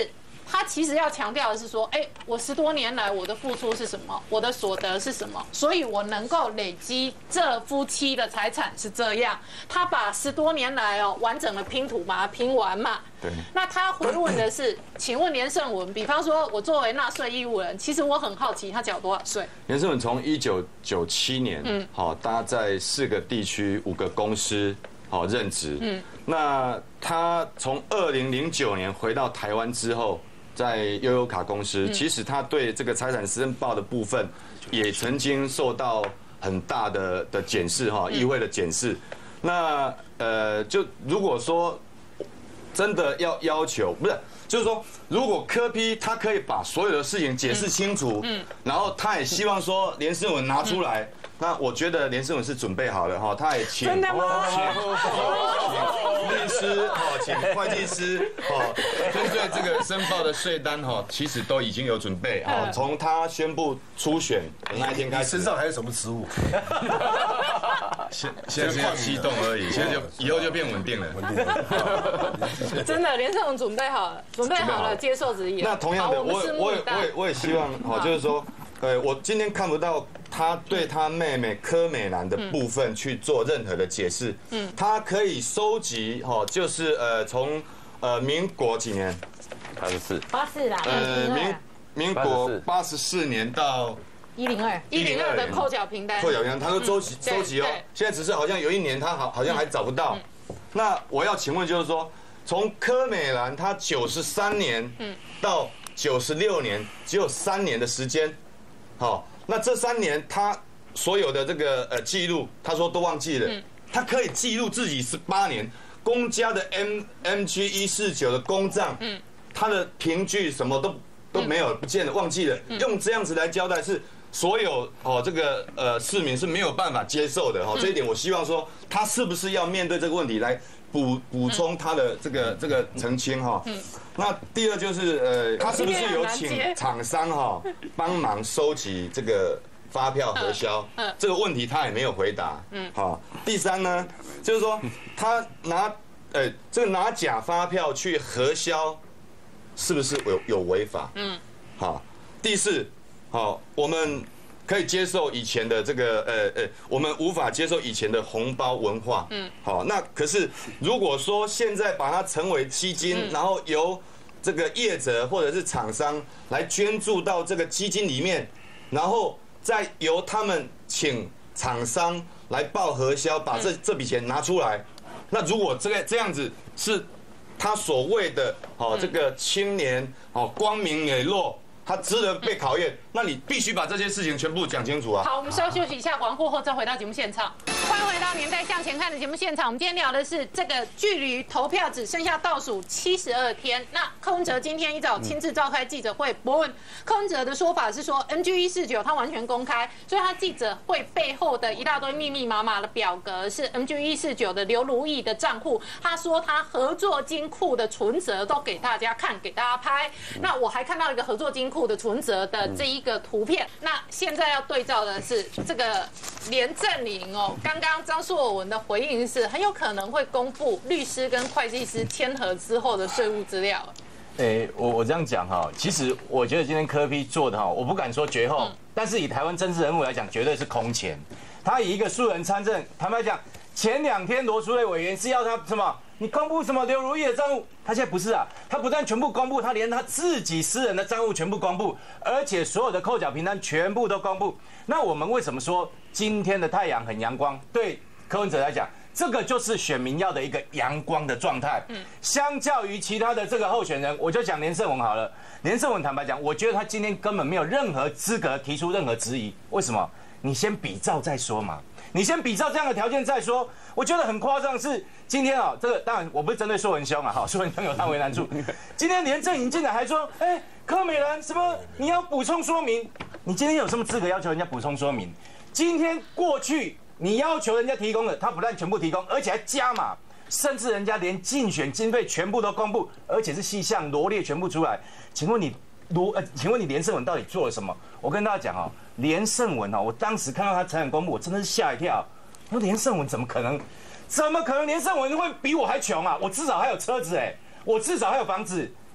他其实要强调的是说，哎，我十多年来我的付出是什么，我的所得是什么，所以我能够累积这夫妻的财产是这样。他把十多年来哦完整的拼图把它拼完嘛。 对。 那他回问的是，请问连胜文，比方说我作为纳税义务人，其实我很好奇他缴多少税？ 连胜文从一九九七年， 嗯， 好，他在四个地区五个公司好任职，嗯，那他从二零零九年回到台湾之后。在悠游卡公司，其实他对这个财产申报的部分，也曾经受到很大的的检视哈，议会的检视。那呃，就如果说真的要要求，不是，就是说，如果柯 P 他可以把所有的事情解释清楚，嗯，然后他也希望说连胜文拿出来，那我觉得连胜文是准备好了哈，他也请真的吗？ 律师哦，请会计师哦，针对这个申报的税单哈，其实都已经有准备啊。从他宣布初选的那一天开始， 身上还有什么职务？ 现现在是要激动而已，现在就以后就变稳定了。稳定。 真的，连胜文准备好了，准备好了接受质疑。 那同样的，我我我也我也希望哈，就是说，呃，我今天看不到。他对他妹妹柯美兰的部分去做任何的解释，嗯，他可以收集哈，就是呃从呃民国几年， 八十四， 八四啦， 呃民民国八十四年到一零二一零二的扣缴凭单， 扣缴凭单，他都收集收集哦，现在只是好像有一年他好好像还找不到，那我要请问就是说，从柯美兰她九十三年到九十六年，只有三年的时间，好。那这三年他所有的这个呃记录，他说都忘记了。他可以记录自己十八年公家的 M M G 一四九的公账，他的凭据什么都都没有，不见了，忘记了。用这样子来交代是所有哦这个呃市民是没有办法接受的哈。这一点我希望说他是不是要面对这个问题来补补充他的这个这个澄清哈。那第二就是呃，他是不是有请厂商哈帮忙收集这个发票核销？这个问题他也没有回答。嗯，好。第三呢，就是说他拿呃这个拿假发票去核销，是不是有有违法？嗯，好。第四，好，我们可以接受以前的这个呃呃，我们无法接受以前的红包文化。嗯，好。那可是如果说现在把它成为基金，然后由这个业者或者是厂商来捐助到这个基金里面，然后再由他们请厂商来报核销，把这这笔钱拿出来。那如果这个这样子是他所谓的哦这个青年哦光明磊落，他值得被考验，那你必须把这些事情全部讲清楚啊。 好，我们稍休息一下，广告后再回到节目现场。欢迎回到《年代向前看》的节目现场。我们今天聊的是这个距离投票只剩下倒数七十二天。那柯文哲今天一早亲自召开记者会，不问柯文哲的说法是说 M G 一四九他完全公开，所以他记者会背后的一大堆密密麻麻的表格是 M G 一四九的刘如意的账户。他说他合作金库的存折都给大家看，给大家拍。那我还看到一个合作金库的存折的这一个图片。那现在要对照的是这个连正营哦，刚刚张硕文的回应是很有可能会公布律师跟会计师签合之后的税务资料。 诶，我我这样讲哈，其实我觉得今天柯 P 做的哈，我不敢说绝后，但是以台湾政治人物来讲，绝对是空前。他以一个素人参政，坦白讲，前两天罗淑蕾委员是要他什么？你公布什么刘如意的账户？他现在不是啊，他不但全部公布，他连他自己私人的账户全部公布，而且所有的扣缴凭单全部都公布。那我们为什么说今天的太阳很阳光？对柯文哲来讲，这个就是选民要的一个阳光的状态。嗯，相较于其他的这个候选人，我就讲连胜文好了。连胜文坦白讲，我觉得他今天根本没有任何资格提出任何质疑。为什么？你先比照再说嘛。你先比照这样的条件再说，我觉得很夸张是今天啊，这个当然我不是针对硕文兄啊，哈，硕文兄有他为难处。今天连正营进来还说，哎，柯美兰什么你要补充说明？你今天有什么资格要求人家补充说明？今天过去你要求人家提供的，他不但全部提供，而且还加码，甚至人家连竞选经费全部都公布，而且是细项罗列全部出来。请问你罗呃，请问你连胜文到底做了什么？我跟大家讲哦。连胜文哦，我当时看到他财产公布，我真的是吓一跳。我说连胜文怎么可能？怎么可能连胜文会比我还穷啊？我至少还有车子哎，我至少还有房子。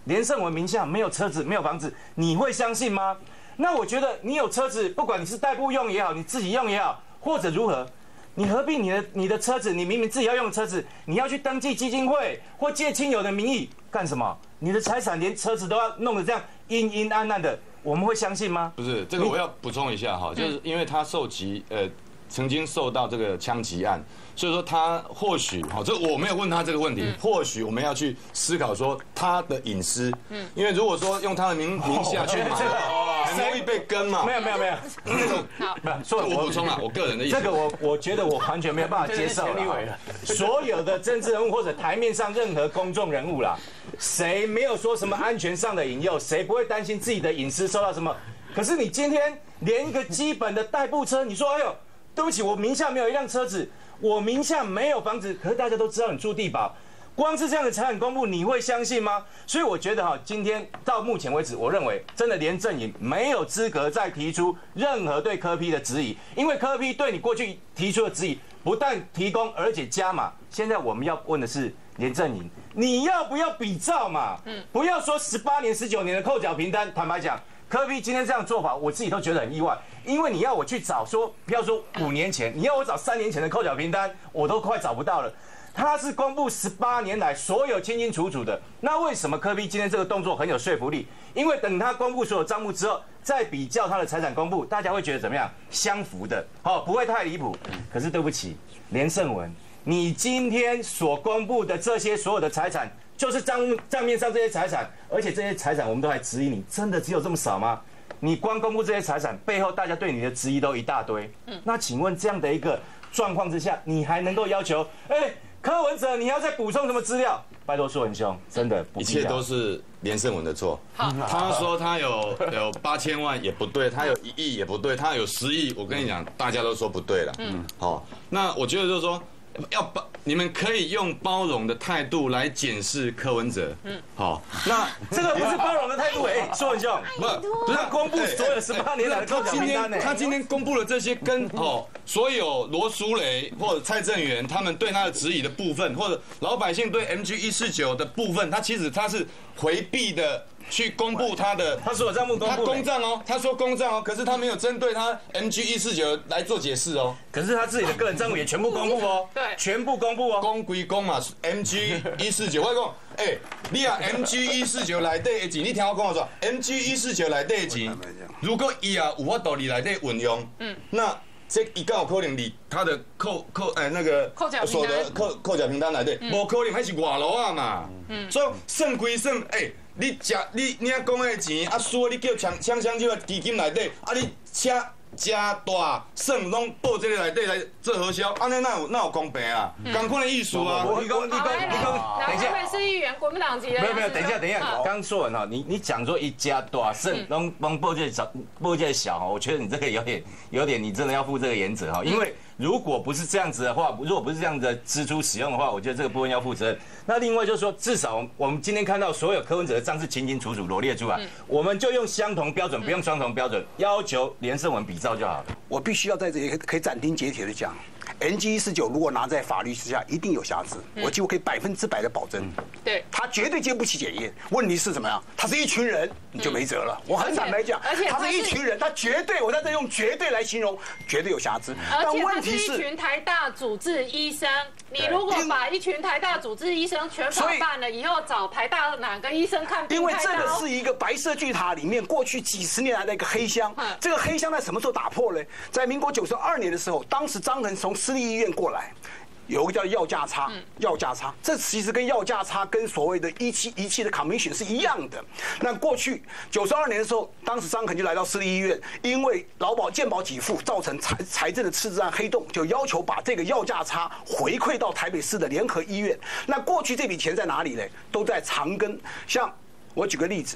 连胜文名下没有车子没有房子，你会相信吗？那我觉得你有车子，不管你是代步用也好，你自己用也好，或者如何，你何必你的你的车子，你明明自己要用的车子，你要去登记基金会或借亲友的名义干什么？你的财产连车子都要弄得这样阴阴暗暗的，我们会相信吗？ 不是，这个我要补充一下哈，就是因为他受及呃曾经受到这个枪击案。所以说他或许好，这我没有问他这个问题，或许我们要去思考说他的隐私，嗯，因为如果说用他的名名下去买，很容易被跟嘛。 没有没有没有， 好， 所以我补充了我个人的意思。 这个我我觉得我完全没有办法接受了。所有的政治人物或者台面上任何公众人物啦，谁没有说什么安全上的引诱，谁不会担心自己的隐私受到什么？可是你今天连一个基本的代步车，你说哎呦，对不起，我名下没有一辆车子。我名下没有房子，可是大家都知道你住地保，光是这样的财产公布，你会相信吗？所以我觉得哈，今天到目前为止，我认为真的连阵营没有资格再提出任何对柯 P 的质疑，因为柯 P 对你过去提出的质疑不但提供，而且加码。现在我们要问的是连阵营，你要不要比照嘛？嗯，不要说十八年、十九年的扣缴凭单，坦白讲。柯 P 今天这样做法，我自己都觉得很意外，因为你要我去找说，不要说五年前，你要我找三年前的扣缴凭单，我都快找不到了。他是公布十八年来所有清清楚楚的，那为什么柯 P 今天这个动作很有说服力？因为等他公布所有账目之后，再比较他的财产公布，大家会觉得怎么样？相符的，哦，不会太离谱。可是对不起，连胜文，你今天所公布的这些所有的财产。就是账账面上这些财产，而且这些财产我们都还质疑你，真的只有这么少吗？你光公布这些财产，背后大家对你的质疑都一大堆。嗯，那请问这样的一个状况之下，你还能够要求，哎，柯文哲你要再补充什么资料？拜托苏文兄，真的不必要， 一切都是连胜文的错。他说他有有八千万也不对，他有一亿也不对，他有十亿，我跟你讲，大家都说不对了。嗯，好，那我觉得就是说。要包，你们可以用包容的态度来检视柯文哲。嗯，好，那这个不是包容的态度哎，苏文兄， 不，不是他公布所有十八年来的扣缴名单呢。 他今天公布了这些跟哦所有罗淑蕾或者蔡正元他们对他的质疑的部分，或者老百姓对 M G 一四九的部分，他其实他是回避的。去公布他的， 他所有账目公布， 他公账哦，他说公账哦，可是他没有针对他 M G 一四九来做解释哦。 可是他自己的个人账目也全部公布哦， 对， 全部公布哦。 公归公嘛 ，M G 一四九，我讲，哎，你啊 M G 一四九内底的钱，你听我讲说 ，M G 一四九内底的钱，如果伊啊有法度你内底运用，嗯，那这一刚有可能你他的扣扣哎那个所得扣扣缴凭单内底，无可能还是外劳啊嘛，嗯，所以算归算，哎。你食你你讲的钱啊，输你叫抢抢抢这个基金内底，啊你车加大算拢报这个内底来做核销，安尼哪有哪有公平啊？同款的意思啊！ 你讲你讲你讲， 等一下，台北市议员国民党籍的， 没有没有，等一下等一下，刚说完哈，你你讲说一家大算拢帮报这小报这小哈，我觉得你这个有点有点，你真的要负这个原则哈，因为。如果不是这样子的话，如果不是这样的支出使用的话，我觉得这个部分要负责任。那另外就是说，至少我们今天看到所有柯文哲的账是清清楚楚罗列出来，我们就用相同标准，不用双重标准，要求连胜文比照就好了。 我必须要在这里可以斩钉截铁的讲 ，M G 一四九如果拿在法律之下，一定有瑕疵，我几乎可以百分之百的保证。 对， 他绝对经不起检验。问题是怎么样？他是一群人，你就没辙了。我很坦白讲，他是一群人，他绝对，我在这用绝对来形容，绝对有瑕疵。 但问题是，一群台大主治医生，你如果把一群台大主治医生全法办了以后，找台大哪个医生看病？ 因为这个是一个白色巨塔里面过去几十年来的一个黑箱。这个黑箱在什么时候打破呢？在民国九十二年的时候，当时张衡从私立医院过来。有一个叫药价差，药价差，这其实跟药价差跟所谓的仪器仪器的 commission 是一样的。那过去九十二年的时候，当时张衡就来到私立医院，因为劳保健保给付造成财财政的赤字和黑洞，就要求把这个药价差回馈到台北市的联合医院。那过去这笔钱在哪里呢？都在长庚。像我举个例子。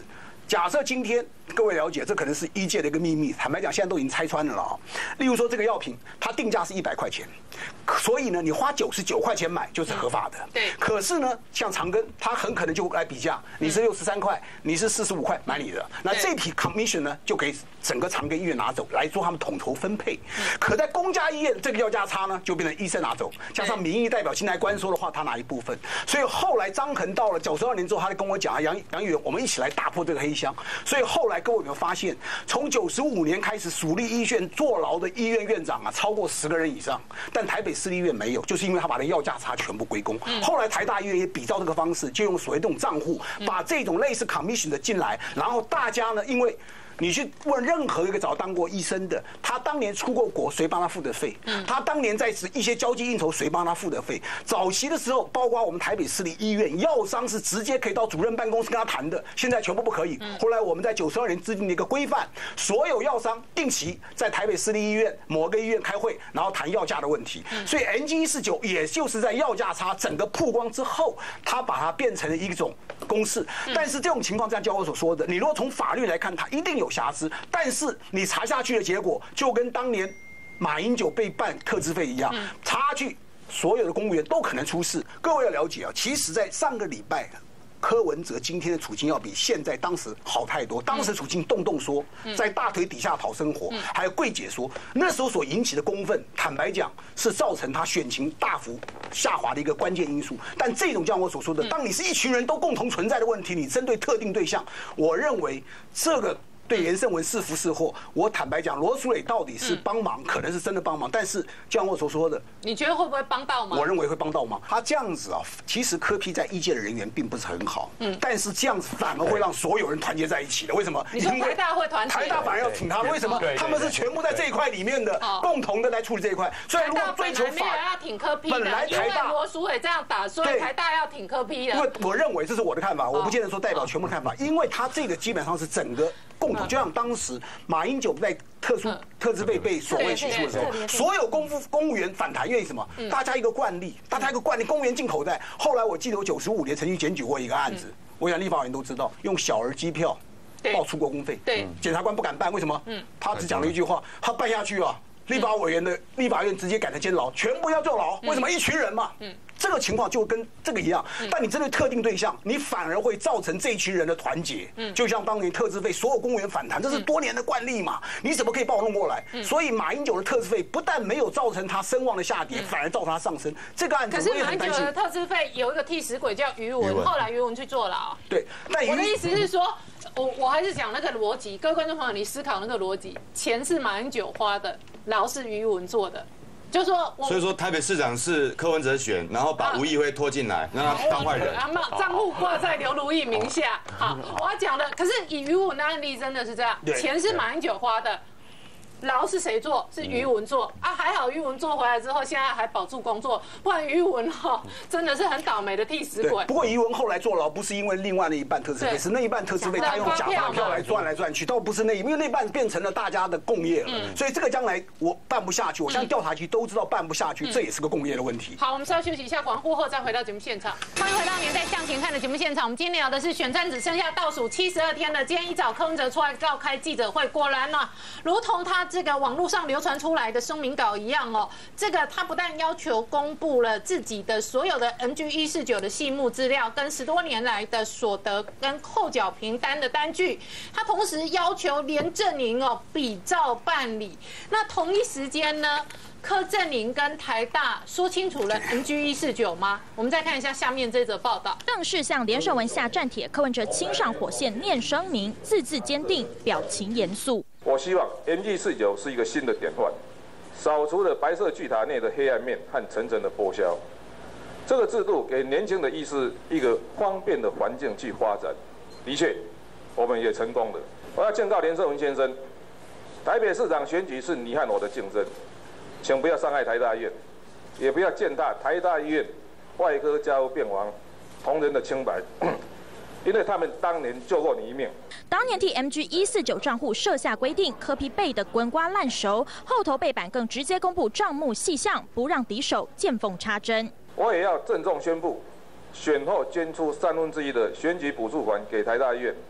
假设今天各位了解，这可能是医界的一个秘密。坦白讲，现在都已经拆穿了啊。例如说，这个药品它定价是一百块钱，所以呢，你花九十九块钱买就是合法的。 对。 可是呢，像长庚，它很可能就来比价，你是六十三块，你是四十五块买你的，那这笔 commission 呢就给整个长庚医院拿走来做他们统筹分配。可在公家医院这个药价差呢，就变成医生拿走，加上民意代表进来关说的话，他拿一部分。所以后来张衡到了九十二年之后，他就跟我讲啊，杨杨议员，我们一起来打破这个黑箱。所以后来各位有没有发现，从九十五年开始，属立医院坐牢的医院院长啊，超过十个人以上，但台北市立医院没有，就是因为他把那药价差全部归公。后来台大医院也比照这个方式，就用所谓这种账户，把这种类似 commission 的进来，然后大家呢，因为你去问任何一个早当过医生的，他当年出过国，谁帮他付的费？他当年在一些交际应酬，谁帮他付的费？早期的时候，包括我们台北市立医院，药商是直接可以到主任办公室跟他谈的，现在全部不可以。后来我们在九十二年制定了一个规范，所有药商定期在台北市立医院某个医院开会，然后谈药价的问题。所以 N G 一四九也就是在药价差整个曝光之后，他把它变成了一种公式。但是这种情况，像教授所说的，你如果从法律来看，它一定有瑕疵，但是你查下去的结果就跟当年马英九被办特支费一样，差距所有的公务员都可能出事。各位要了解啊，其实在上个礼拜，柯文哲今天的处境要比现在当时好太多。当时处境动动说，在大腿底下讨生活，还有柜姐说，那时候所引起的公愤，坦白讲是造成他选情大幅下滑的一个关键因素。但这种像我所说的，当你是一群人都共同存在的问题，你针对特定对象，我认为这个对连胜文是福是祸，我坦白讲，罗淑蕾到底是帮忙，可能是真的帮忙，但是就像我所说的， 你觉得会不会帮到忙？ 我认为会帮到忙。他这样子啊，其实柯 P 在医界的人缘并不是很好，嗯，但是这样子反而会让所有人团结在一起的。为什么？ 你说台大会团结？ 台大反而要挺他，为什么？他们是全部在这一块里面的，共同的来处理这一块。所以如果追求法， 要挺柯 P 的， 本来台大罗淑蕾这样打，所以台大要挺柯 P 的。 因为我认为这是我的看法，我不见得说代表全部看法，因为他这个基本上是整个共同，就像当时马英九在特殊特支费被所谓起诉的时候，所有公务公务员反弹，因为什么？大家一个惯例，大家一个惯例，公务员进口袋。后来我记得我九十五年曾经检举过一个案子，我想立法委员都知道，用小儿机票报出国公费， 对， 检察官不敢办，为什么？嗯，他只讲了一句话，他办下去啊，立法委员的立法院直接改成监牢，全部要坐牢，为什么？一群人嘛，嗯。这个情况就跟这个一样，但你针对特定对象，你反而会造成这一群人的团结。嗯，就像当年特支费，所有公务员反弹，这是多年的惯例嘛？你怎么可以把我弄过来？所以马英九的特支费不但没有造成他声望的下跌，反而造成他上升。这个案子我也很担心。 可是马英九的特支费有一个替死鬼叫余文，后来余文去坐牢。 对，但我的意思是说，我我还是讲那个逻辑，各位观众朋友，你思考那个逻辑，钱是马英九花的，牢是余文做的。就说， 所以说台北市长是柯文哲选，然后把吴怡慧拖进来，让他当坏人。 啊，账户挂在刘如意名下。好，我要讲的，可是以余文的案例真的是这样，钱是马英九花的。牢是谁做？是余文做啊！还好余文做回来之后，现在还保住工作，不然余文哈真的是很倒霉的替死鬼。 不过余文后来坐牢，不是因为另外那一半特支费，是那一半特支费他用假发票来赚来赚去，倒不是那一，因为那半变成了大家的共业了。所以这个将来我办不下去，我相信调查局都知道办不下去，这也是个共业的问题。 好，我们稍休息一下，广告后再回到节目现场。欢迎回到《年代向前看》的节目现场，我们今天聊的是选战只剩下倒数七十二天了。今天一早柯文哲出来召开记者会，果然呢，如同他这个网络上流传出来的声明稿一样哦，这个他不但要求公布了自己的所有的 N G 一四九的细目资料，跟十多年来的所得跟扣缴凭单的单据，他同时要求连阵营哦比照办理。那同一时间呢，柯阵营跟台大说清楚了 N G 一四九吗？我们再看一下下面这则报道， 更是向连胜文下战帖，柯文哲亲上火线念声明，字字坚定，表情严肃。 我希望 N G 四九是一个新的典范，扫除了白色巨塔内的黑暗面和层层的剥削。这个制度给年轻的医师一个方便的环境去发展，的确，我们也成功了。我要劝告连胜文先生，台北市长选举是你和我的竞争，请不要伤害台大医院，也不要践踏台大医院外科家务病房同仁的清白。因为他们当年救过你一命。 当年替 M G 一四九账户设下规定，柯 P 背得滚瓜烂熟，后头背板更直接公布账目细项，不让敌手见缝插针。 我也要郑重宣布，选后捐出三分之一的选举补助款给台大医院，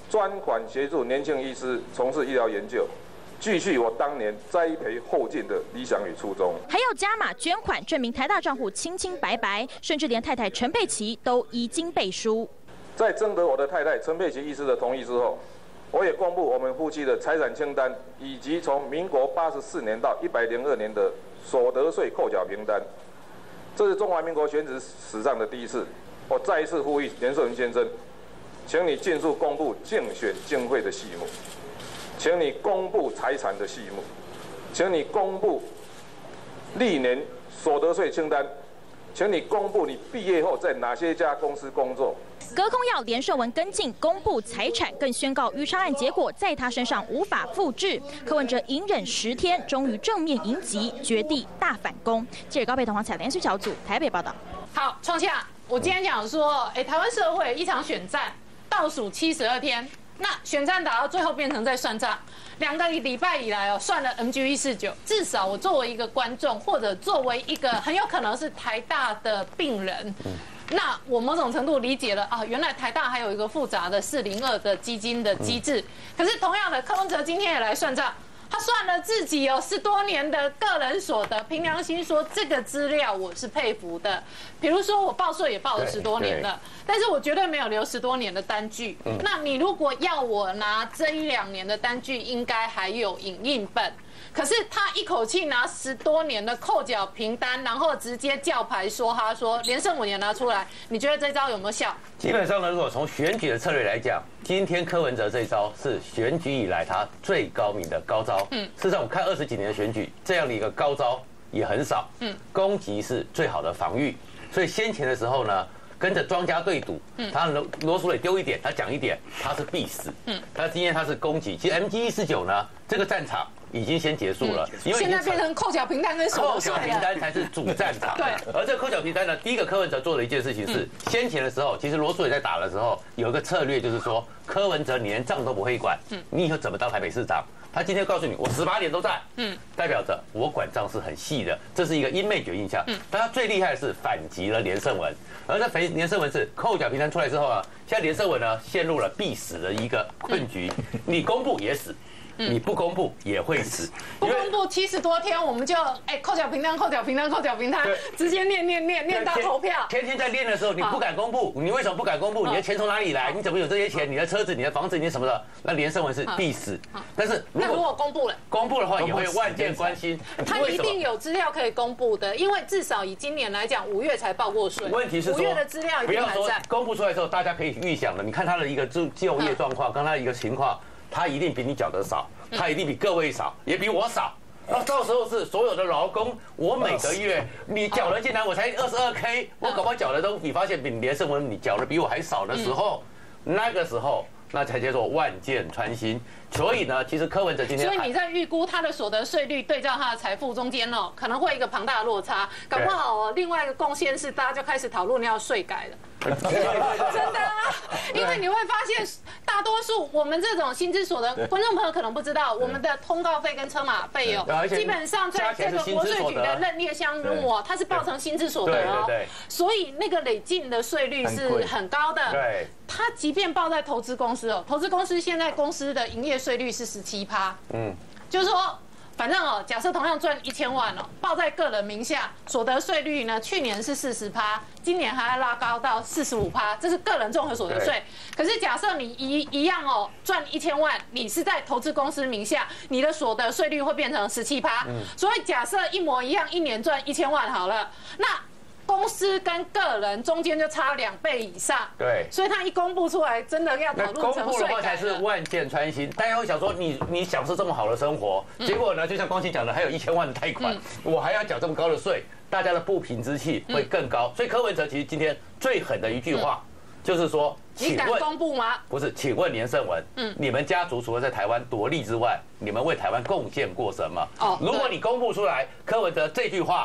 专款协助年轻医师从事医疗研究，继续我当年栽培后进的理想与初衷。 还要加码捐款，证明台大账户清清白白，甚至连太太陈佩琪都已经背书。 在征得我的太太陈佩琪医师的同意之后，我也公布我们夫妻的财产清单，以及从民国八十四年到一百零二年的所得税扣缴凭单。这是中华民国选举史上的第一次。我再一次呼吁连胜文先生，请你尽速公布竞选经费的细目，请你公布财产的细目，请你公布历年所得税清单，请你公布你毕业后在哪些家公司工作。 隔空要连胜文跟进公布财产，更宣告余昌案结果在他身上无法复制。柯文哲隐忍十天，终于正面迎击，绝地大反攻。记者高佩彤、黄彩连续小组台北报道。 好，创夏，我今天讲说，哎，台湾社会一场选战倒数七十二天，那选战打到最后变成在算账。两个礼拜以来哦，算了 M G 一四九，至少我作为一个观众，或者作为一个很有可能是台大的病人。那我某种程度理解了啊，原来台大还有一个复杂的四零二的基金的机制。可是同样的，柯文哲今天也来算账，他算了自己有十多年的个人所得，凭良心说这个资料我是佩服的。比如说我报税也报了十多年了，但是我绝对没有留十多年的单据。那你如果要我拿这一两年的单据，应该还有影印本。可是他一口气拿十多年的扣缴凭单，然后直接叫牌说他说连胜文也拿出来，你觉得这招有没有效？ 基本上呢，如果从选举的策略来讲，今天柯文哲这一招是选举以来他最高明的高招。嗯，事实上我看二十几年的选举，这样的一个高招也很少。嗯，攻击是最好的防御，所以先前的时候呢，跟着庄家对赌，他罗罗淑蕾丢一点，他讲一点，他是必死。嗯，他今天他是攻击，其实 M G 一四九呢，这个战场已经先结束了，因为现在变成扣缴凭单跟手扣缴凭单才是主战场。对，而这个扣缴凭单呢，第一个柯文哲做的一件事情是，先前的时候，其实罗淑蕾在打的时候有一个策略，就是说柯文哲你连账都不会管，你以后怎么当台北市长？他今天告诉你，我十八点都在，嗯，代表着我管账是很细的，这是一个 image 印象。但他最厉害的是反击了连胜文，而在反连胜文是扣缴凭单出来之后啊，现在连胜文呢陷入了必死的一个困局，你公布也死。你不公布也会死， 不公布七十多天，我们就哎扣缴凭单、扣缴凭单、扣缴凭单，直接念念念念到投票。 天天在练的时候，你不敢公布，你为什么不敢公布？你的钱从哪里来？你怎么有这些钱？你的车子、你的房子、你什么的？那连胜文是必死。但是那如果公布了， 公布的话也会万箭关心。 他一定有资料可以公布的，因为至少以今年来讲，五月才报过税。 问题是五月的资料一定还在。 公布出来之后，大家可以预想的，你看他的一个就就业状况，跟他的一个情况。他一定比你缴得少，他一定比各位少，也比我少。那到时候是所有的劳工，我每个月你缴了进来，我才二十二 K， 我搞不好缴的都你发现比连胜文你缴的比我还少的时候，那个时候那才叫做万箭穿心。所以呢，其实柯文哲今天， 所以你在预估他的所得税率对照他的财富中间哦，可能会有一个庞大的落差，搞不好哦，另外一个贡献是大家就开始讨论要税改了。真的啊，因为你会发现，大多数我们这种薪资所得，观众朋友可能不知道，我们的通告费跟车马费哦，基本上在这个国税局的认列项目哦，它是报成薪资所得哦，所以那个累进的税率是很高的。对，它即便报在投资公司哦，投资公司现在公司的营业税率是十七趴，嗯，就是说。反正哦，假设同样赚一千万哦，报在个人名下，所得税率呢，去年是四十趴，今年还要拉高到四十五趴，这是个人综合所得税。可是假设你一一样哦，赚一千万，你是在投资公司名下，你的所得税率会变成十七趴。所以假设一模一样，一年赚一千万好了，那。公司跟个人中间就差两倍以上，对，所以他一公布出来，真的要讨论成税改了。公布的话才是万箭穿心。大家会想说，你你享受这么好的生活，结果呢，就像光熙讲的，还有一千万的贷款，我还要缴这么高的税，大家的不平之气会更高。所以柯文哲其实今天最狠的一句话，就是说， 你敢公布吗？ 不是，请问连胜文，嗯，你们家族除了在台湾夺利之外，你们为台湾贡献过什么？哦，如果你公布出来，柯文哲这句话。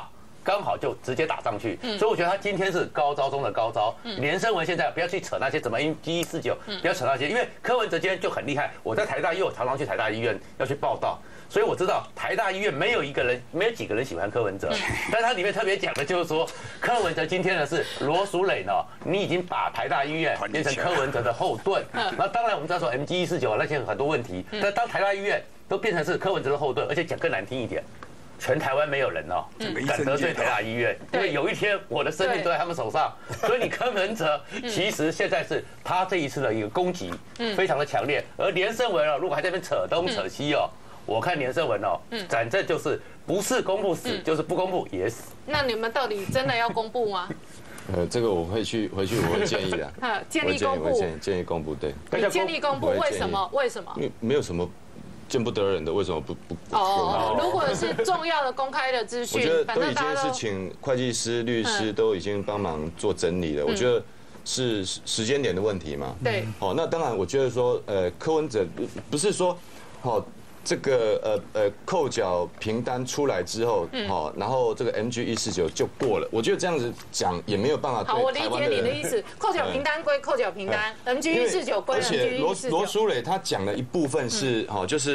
刚好就直接打上去。所以我觉得他今天是高招中的高招。连胜文现在不要去扯那些什么 M G 一四九，不要扯那些，因为柯文哲今天就很厉害。我在台大医院，我常常去台大医院要去报道。所以我知道台大医院没有一个人，没有几个人喜欢柯文哲，但他里面特别讲的就是说，柯文哲今天呢是罗淑蕾呢，你已经把台大医院变成柯文哲的后盾。那当然我们知道说 M G 一四九那些很多问题，但当台大医院都变成是柯文哲的后盾，而且讲更难听一点，全台湾没有人哦敢得罪台大医院，因为有一天我的生命都在他们手上。所以你柯文哲其实现在是他这一次的一个攻击非常的强烈，而连胜文哦，如果还在那边扯东扯西哦。我看连胜文哦，反正就是不是公布死，就是不公布也死。 那你们到底真的要公布吗？ 呃，这个我会去回去，我会建议的。 建议公布， 建议建议公布，对。 你建议公布，为什么？为什么？ 因为没有什么见不得人的，为什么不不？ 哦，如果是重要的公开的资讯， 我觉得都已经是请会计师、律师都已经帮忙做整理了。我觉得是时间点的问题嘛。 对。 好，那当然，我觉得说，呃，柯文哲不是说，好。这个呃呃扣缴凭单出来之后，好，然后这个 M G 一四九就过了。我觉得这样子讲也没有办法。 好，我理解你的意思。扣缴凭单归扣缴凭单 ，M G 一四九归 M G 一四九。 而且罗罗淑蕾他讲了一部分是，好，就是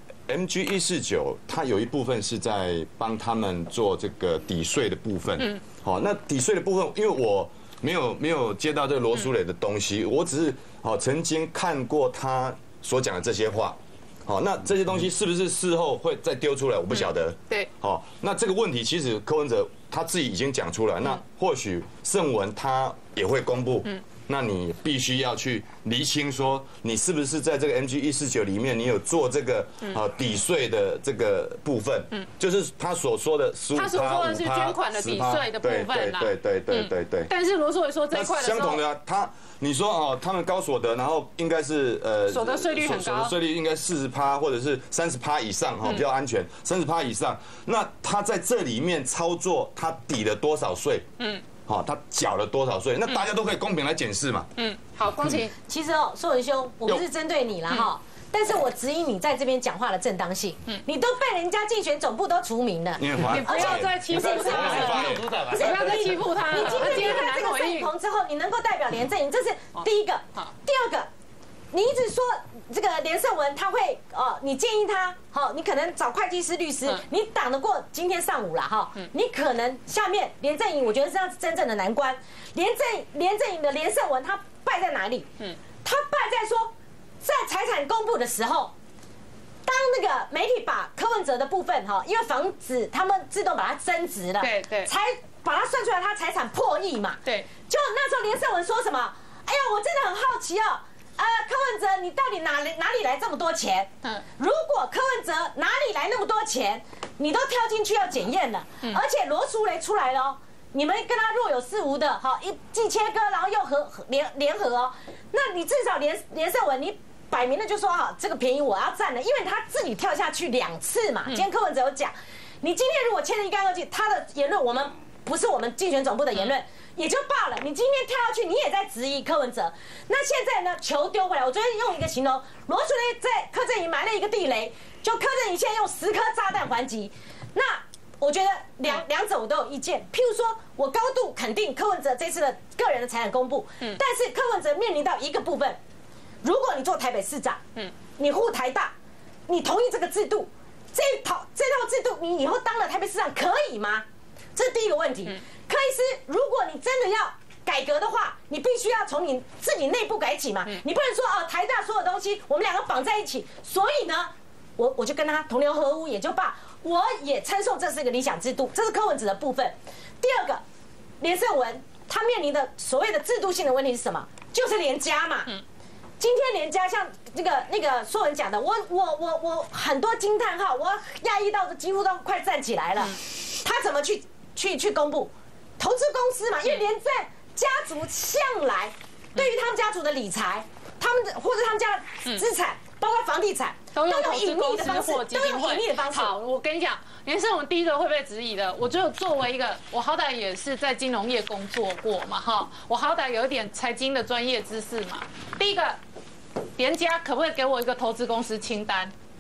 M G 一四九，它有一部分是在帮他们做这个抵税的部分。嗯。好，那抵税的部分，因为我没有没有接到这个罗淑蕾的东西，我只是好曾经看过他所讲的这些话。好，那这些东西是不是事后会再丢出来？我不晓得。 对。 好，那这个问题其实柯文哲他自己已经讲出来，那或许胜文他也会公布。嗯。那你必须要去厘清说，你是不是在这个 M G 一四九里面，你有做这个呃抵税的这个部分？嗯。就是他所说的十五趴、 他所说的是捐款的抵税的部分啦。 对对对对对。 但是罗淑蕾说这一块的时候， 相同的他。你说哦，他们高所得，然后应该是呃所得税率很高， 所得税率应该四十趴或者是三十趴以上哈，比较安全，三十趴以上。那他在这里面操作，他抵了多少税？嗯，好，他缴了多少税？那大家都可以公平来检视嘛。 嗯，好，光晴， 其实哦，硕文兄，我不是针对你啦哈。但是我质疑你在这边讲话的正当性，你都被人家竞选总部都除名了， 你不要再欺负他了，不要再欺负他了。 你今天离开这个摄影棚之后，你能够代表连胜文，这是第一个。第二个，你一直说这个连胜文他会哦，你建议他好，你可能找会计师、律师，你挡得过今天上午了哈，你可能下面连胜营，我觉得这样是真正的难关。连胜连胜营的连胜文他败在哪里？嗯，他败在说。在财产公布的时候，当那个媒体把柯文哲的部分哈，因为防止他们自动把它增值了， 对对， 才把它算出来，他财产破亿嘛， 对。 就那时候连胜文说什么？哎呀，我真的很好奇哦，呃，柯文哲你到底哪里哪里来这么多钱？嗯，如果柯文哲哪里来那么多钱，你都跳进去要检验了，嗯，而且罗淑蕾出来了哦。你们跟他若有似无的，好一既切割，然后又合联联合哦，那你至少连连胜文你。摆明了就说哈，这个便宜我要占了，因为他自己跳下去两次嘛。今天柯文哲有讲，你今天如果签了一干二净，他的言论我们不是我们竞选总部的言论也就罢了，你今天跳下去，你也在质疑柯文哲。那现在呢，球丢回来，我昨天用一个形容，罗淑蕾在柯震宇埋了一个地雷，就柯震宇现在用十颗炸弹还击。那我觉得两两者我都有意见，譬如说我高度肯定柯文哲这次的个人的财产公布，但是柯文哲面临到一个部分。如果你做台北市长，嗯，你护台大，你同意这个制度，这套这套制度，你以后当了台北市长可以吗？这是第一个问题。柯医师，如果你真的要改革的话，你必须要从你自己内部改起嘛，你不能说哦，台大所有东西我们两个绑在一起，所以呢，我我就跟他同流合污也就罢，我也称颂这是一个理想制度，这是柯文哲的部分。第二个，连胜文他面临的所谓的制度性的问题是什么？就是连家嘛。今天连家像那个那个硕文讲的，我我我我很多惊叹号，我讶异到几乎都快站起来了。他怎么去去去公布投资公司嘛？因为连在家族向来对于他们家族的理财，他们的或者他们家的资产，包括房地产， 都用投资公司或基金会。好，我跟你讲，连胜文第一个会被质疑的，我就作为一个，我好歹也是在金融业工作过嘛，哈，我好歹有一点财经的专业知识嘛。第一个。连家可不可以给我一个投资公司清单？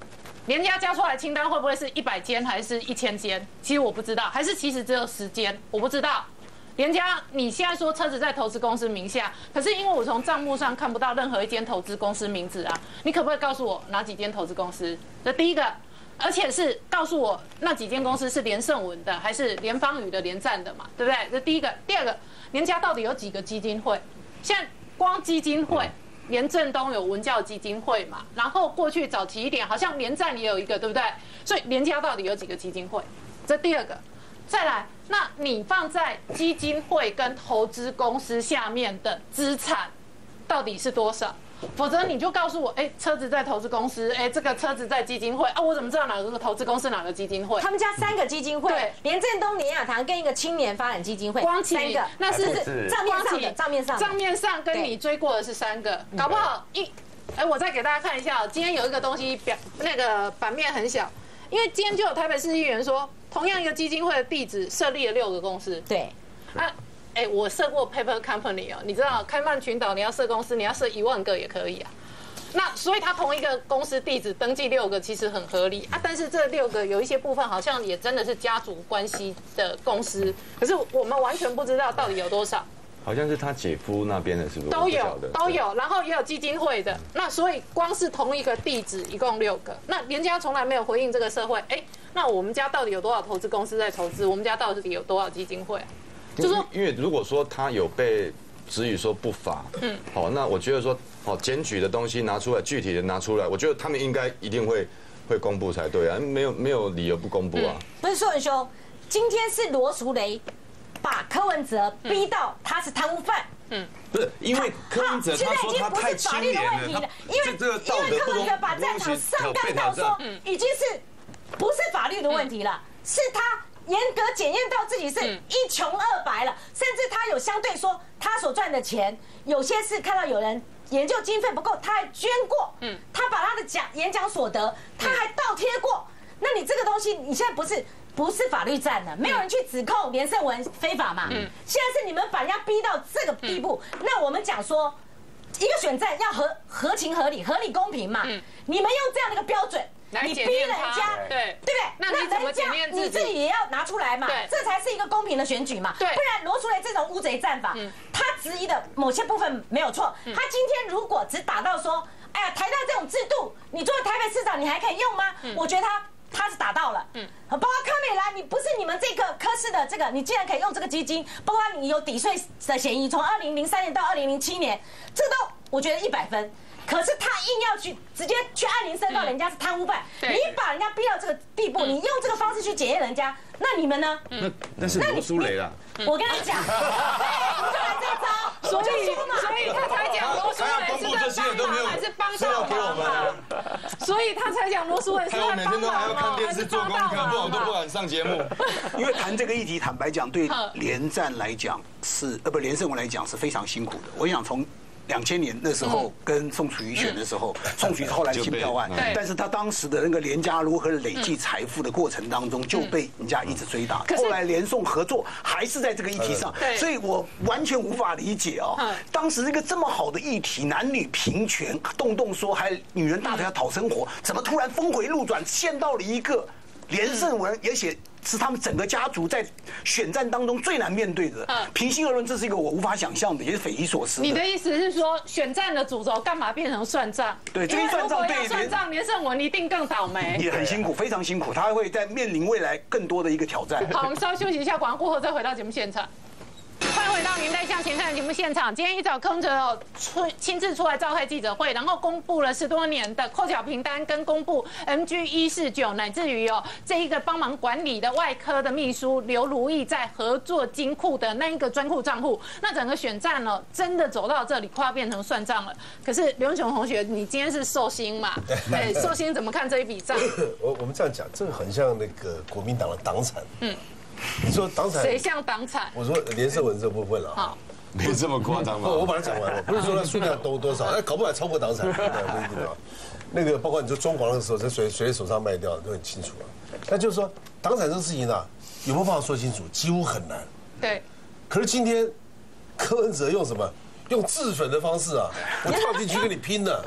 连家交出来的清单会不会是一百间还是一千间？其实我不知道，还是其实只有十间，我不知道。连家，你现在说车子在投资公司名下，可是因为我从账目上看不到任何一间投资公司名字啊，你可不可以告诉我哪几间投资公司？这第一个，而且是告诉我那几间公司是连胜文的还是连方宇的连战的嘛，对不对？这第一个，第二个，连家到底有几个基金会？现在光基金会。连振东有文教基金会嘛，然后过去早期一点，好像连战也有一个，对不对？所以连家到底有几个基金会？这第二个，再来，那你放在基金会跟投资公司下面的资产到底是多少？否则你就告诉我，哎，车子在投资公司，哎，这个车子在基金会啊，我怎么知道哪个投资公司哪个基金会？ 他们家三个基金会， 对， 连振东、连雅堂跟一个青年发展基金会， 光三个， 那是账面上的，账面上， 账面上跟你追过的是三个，搞不好一，哎，我再给大家看一下，今天有一个东西表那个版面很小，因为今天就有台北市议员说，同样一个基金会的地址设立了六个公司， 对， 啊。哎，我设过 paper company 哦，你知道开曼群岛你要设公司，你要设一万个也可以啊。那所以他同一个公司地址登记六个，其实很合理啊。但是这六个有一些部分好像也真的是家族关系的公司，可是我们完全不知道到底有多少。 好像是他姐夫那边的，是不是？ 都有都有，然后也有基金会的。那所以光是同一个地址一共六个，那连家从来没有回应这个社会。哎，那我们家到底有多少投资公司在投资？我们家到底有多少基金会啊？ 就说，因为如果说他有被质疑说不法，嗯，好，那我觉得说，好检举的东西拿出来，具体的拿出来，我觉得他们应该一定会会公布才对啊，没有没有理由不公布啊。 不是说很凶，今天是罗淑蕾把柯文哲逼到他是贪污犯，嗯， 不是因为柯文哲他说他太清廉了， 因为因为柯文哲把战场上纲到说，已经是不是法律的问题了，是他。严格检验到自己是一穷二白了，甚至他有相对说他所赚的钱，有些是看到有人研究经费不够，他还捐过，嗯，他把他的讲演讲所得他还倒贴过。那你这个东西，你现在不是不是法律战了，没有人去指控连胜文非法嘛？嗯，现在是你们把人家逼到这个地步，那我们讲说，一个选战要合合情合理、合理公平嘛，你们用这样的一个标准。你逼人家， 对对不对？ 那你怎么检验自己？ 你自己也要拿出来嘛，这才是一个公平的选举嘛。对，不然罗淑蕾这种乌贼战法，他质疑的某些部分没有错。他今天如果只打到说，哎呀，台大这种制度，你作为台北市长，你还可以用吗？我觉得他他是打到了。嗯，包括柯美兰，你不是你们这个科室的这个，你竟然可以用这个基金，包括你有抵税的嫌疑，从二零零三年到二零零七年，这都我觉得一百分。可是他硬要去直接去按铃申告人家是贪污犯，你把人家逼到这个地步，你用这个方式去检验人家，那你们呢？ 那那是罗淑蕾啦。 我跟你讲，对，你就来这招， 所以所以他才讲罗淑蕾是在帮忙还是帮倒忙，所以他才讲罗淑蕾是在帮忙。 每天都还要看电视做功课，不然我都不敢上节目。 因为谈这个议题，坦白讲，对连战来讲是呃不连胜文来讲是非常辛苦的。我想从。两千年那时候跟宋楚瑜选的时候，宋楚瑜后来的性票案，但是他当时的那个连家如何累积财富的过程当中，就被人家一直追打。后来连宋合作还是在这个议题上，所以我完全无法理解哦。当时这个这么好的议题，男女平权，动动说还女人大腿要讨生活，怎么突然峰回路转，陷到了一个连胜文，而且。是他们整个家族在选战当中最难面对的。平心而论，这是一个我无法想象的，也是匪夷所思的。 你的意思是说，选战的主轴干嘛变成算账？ 对，这一算账对算账，连胜文一定更倒霉， 也很辛苦，非常辛苦，他会在面临未来更多的一个挑战。 好，我们稍微休息一下，广告过后再回到节目现场。欢迎回到《年代向前看》的节目现场。今天一早，柯文哲出亲自出来召开记者会，然后公布了十多年的扣缴凭单，跟公布 M G 一四九，乃至于哦这一个帮忙管理的外科的秘书刘如意在合作金库的那一个专库账户。那整个选战呢，真的走到这里，快要变成算账了。可是刘文雄同学，你今天是寿星嘛？哎，寿星怎么看这一笔账？ 我我们这样讲，这个很像那个国民党的党产。嗯。你说党产谁像党产？ 我说连胜文这部分了， 好， 没这么夸张吧？ 我把它讲完了，不是说它数量多多少，哎，搞不好超过党产，不一定啊。那个包括你说中广的时候，在谁谁手上卖掉都很清楚啊。那就是说党产这个事情啊，有没有办法说清楚？几乎很难。 对。 可是今天柯文哲用什么？用自损的方式啊，我跳进去跟你拼了，对不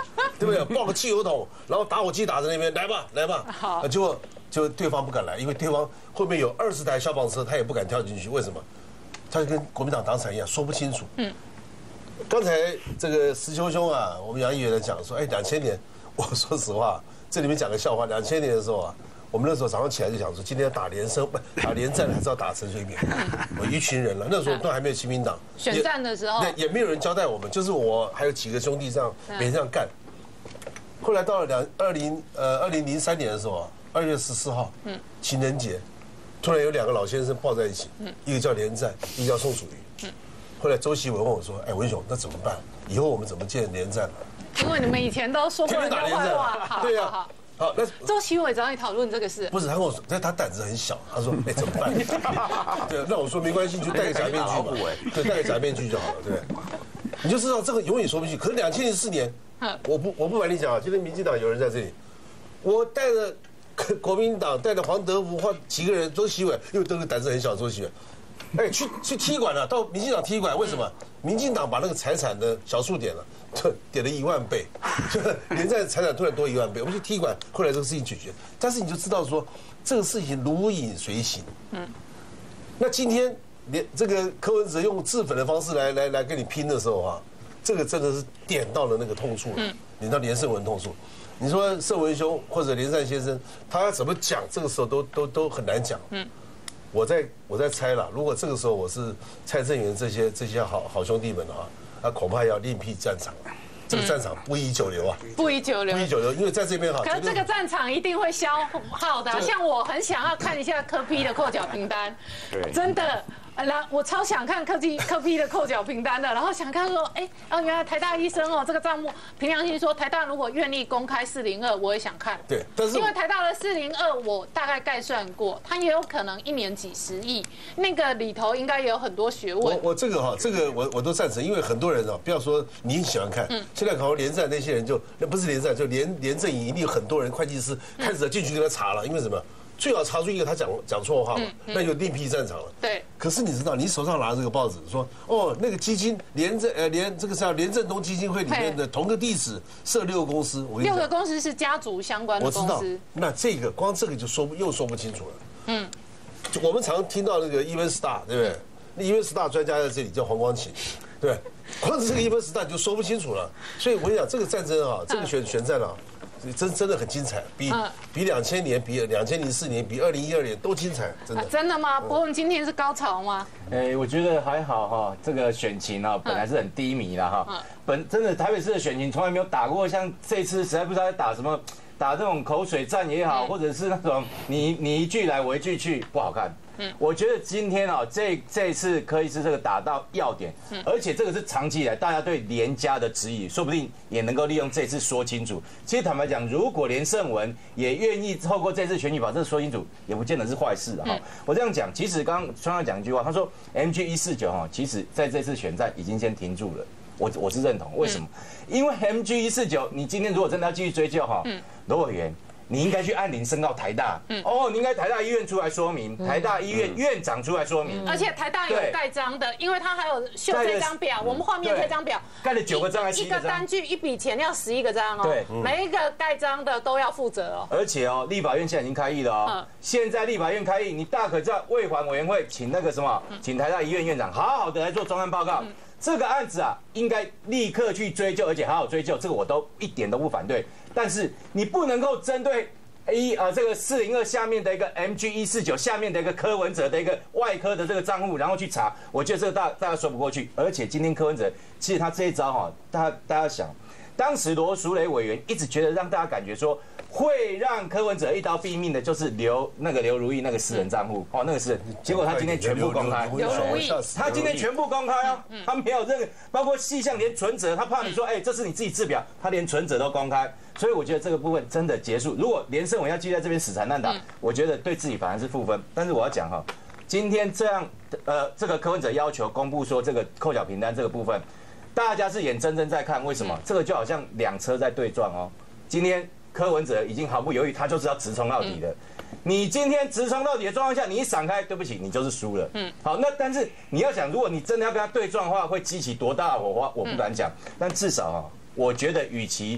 对不对？抱个汽油桶，然后打火机打在那边，来吧，来吧。好，结果就对方不敢来，因为对方后面有二十台消防车，他也不敢跳进去。为什么？他就跟国民党党产一样，说不清楚。嗯。刚才这个石球兄啊，我们杨议员在讲说，哎，两千年，我说实话，这里面讲个笑话，两千年的时候啊。我们那时候早上起来就想说，今天要打连胜，不打连战，还是要打陈水扁？我一群人了，那时候都还没有亲民党。 选战的时候， 对，也没有人交代我们，就是我还有几个兄弟这样每天这样干。后来到了两二零呃二零零三年的时候啊，二月十四号，嗯，情人节，突然有两个老先生抱在一起，嗯，一个叫连战，一个叫宋楚瑜。嗯，后来周习文问我说：“哎，文雄，那怎么办？以后我们怎么见连战？” 因为你们以前都说过人家坏话， 对呀。好，那周习伟找你讨论这个事， 不是他跟我说，但他胆子很小，他说，哎，怎么办？对，那我说没关系，就戴个假面具嘛，对，戴个假面具就好了，对。你就知道这个永远说不清。可是两千零四年，我不我不瞒你讲啊，今天民进党有人在这里，我带着国民党，带着黄德福或几个人，周习伟，因为这个胆子很小，周习伟，哎，去去踢馆了，到民进党踢馆，为什么？民进党把那个财产的小数点了。点了一万倍，就连战财产突然多一万倍，我们去踢馆，后来这个事情解决。但是你就知道说，这个事情如影随形。嗯，那今天连这个柯文哲用自焚的方式来来来跟你拼的时候啊，这个真的是点到了那个痛处了，点到连胜文痛处。你说胜文兄或者连战先生，他要怎么讲，这个时候都都都很难讲。嗯，我在我在猜了，如果这个时候我是蔡正元这些这些好好兄弟们的话。那恐怕要另辟战场，这个战场不宜久留啊！ 不宜久留， 不宜久留，因为在这边哈， 可是这个战场一定会消耗的。像我很想要看一下柯 P 的扣缴名单，真的。然我超想看柯 P 柯 P 的扣缴凭单的，然后想看说，哎，哦，原来台大医生哦，这个账目，凭良心说，台大如果愿意公开四零二，我也想看。 对，但是因为台大的四零二，我大概概算过，它也有可能一年几十亿，那个里头应该也有很多学问。 我我这个哈，这个我我都赞成，因为很多人啊，不要说你喜欢看，嗯，现在考连战那些人就那不是连战，就连连阵营一定有很多人会计师开始进去跟他查了，因为什么？最好查出一个他讲讲错话嘛，那就另辟战场了。 对。 可是你知道，你手上拿着这个报纸，说哦，那个基金连正呃连这个叫连振东基金会里面的同个地址设六个公司，我跟你讲， 六个公司是家族相关的公司。 我知道。那这个光这个就说又说不清楚了。嗯。我们常听到那个 Even Star， 对不对？那 Even Star 专家在这里叫黄光芹，对，光是这个 Even Star 你就说不清楚了。所以我跟你讲，这个战争啊，这个选选战啊。真真的很精彩，比比两千年、比两千零四年、比二零一二年都精彩，真的。 啊、真的吗？不过我们今天是高潮吗？ 哎，我觉得还好哈，这个选情啊，本来是很低迷的哈。本真的台北市的选情从来没有打过，像这次实在不知道在打什么，打这种口水战也好，或者是那种你你一句来我一句去，不好看。嗯，我觉得今天啊，这这一次柯医师这个打到要点，嗯，而且这个是长期以来大家对连家的质疑，说不定也能够利用这次说清楚。其实坦白讲，如果连胜文也愿意透过这次选举把这说清楚，也不见得是坏事啊。我这样讲，其实刚刚川上讲一句话，他说 M G 一四九哈，其实在这次选战已经先停住了。我我是认同，为什么？因为 M G 一四九，你今天如果真的要继续追究哈，罗委员。你应该去按铃申告台大，嗯，哦，你应该台大医院出来说明，台大医院院长出来说明， 而且台大有盖章的，因为他还有秀这张表，我们画面这张表盖了九个章还是一个单据一笔钱要十一个章哦，对，每一个盖章的都要负责哦。 而且哦，立法院现在已经开议了哦，现在立法院开议，你大可在卫环委员会请那个什么，请台大医院院长好好的来做专案报告。这个案子啊，应该立刻去追究，而且好好追究，这个我都一点都不反对。但是你不能够针对一呃这个四零二下面的一个 M G 一四九下面的一个柯文哲的一个外科的这个账户，然后去查，我觉得这个大大家说不过去。而且今天柯文哲其实他这一招哈，大家大家想，当时罗淑蕾委员一直觉得让大家感觉说。会让柯文哲一刀毙命的，就是刘那个刘如意那个私人账户哦，那个是，结果他今天全部公开。 刘如意， 他今天全部公开哦，他没有任何，包括细项连存折，他怕你说，哎，这是你自己制表，他连存折都公开，所以我觉得这个部分真的结束。如果连胜文要继续在这边死缠烂打，我觉得对自己反而是负分。但是我要讲哈，今天这样，呃，这个柯文哲要求公布说这个扣缴凭单这个部分，大家是眼睁睁在看，为什么？这个就好像两车在对撞哦，今天。柯文哲已经毫不犹豫，他就是要直冲到底的。你今天直冲到底的状况下，你一闪开，对不起，你就是输了。嗯，好，那但是你要想，如果你真的要跟他对撞的话，会激起多大的火花，我不敢讲。但至少啊，我觉得与其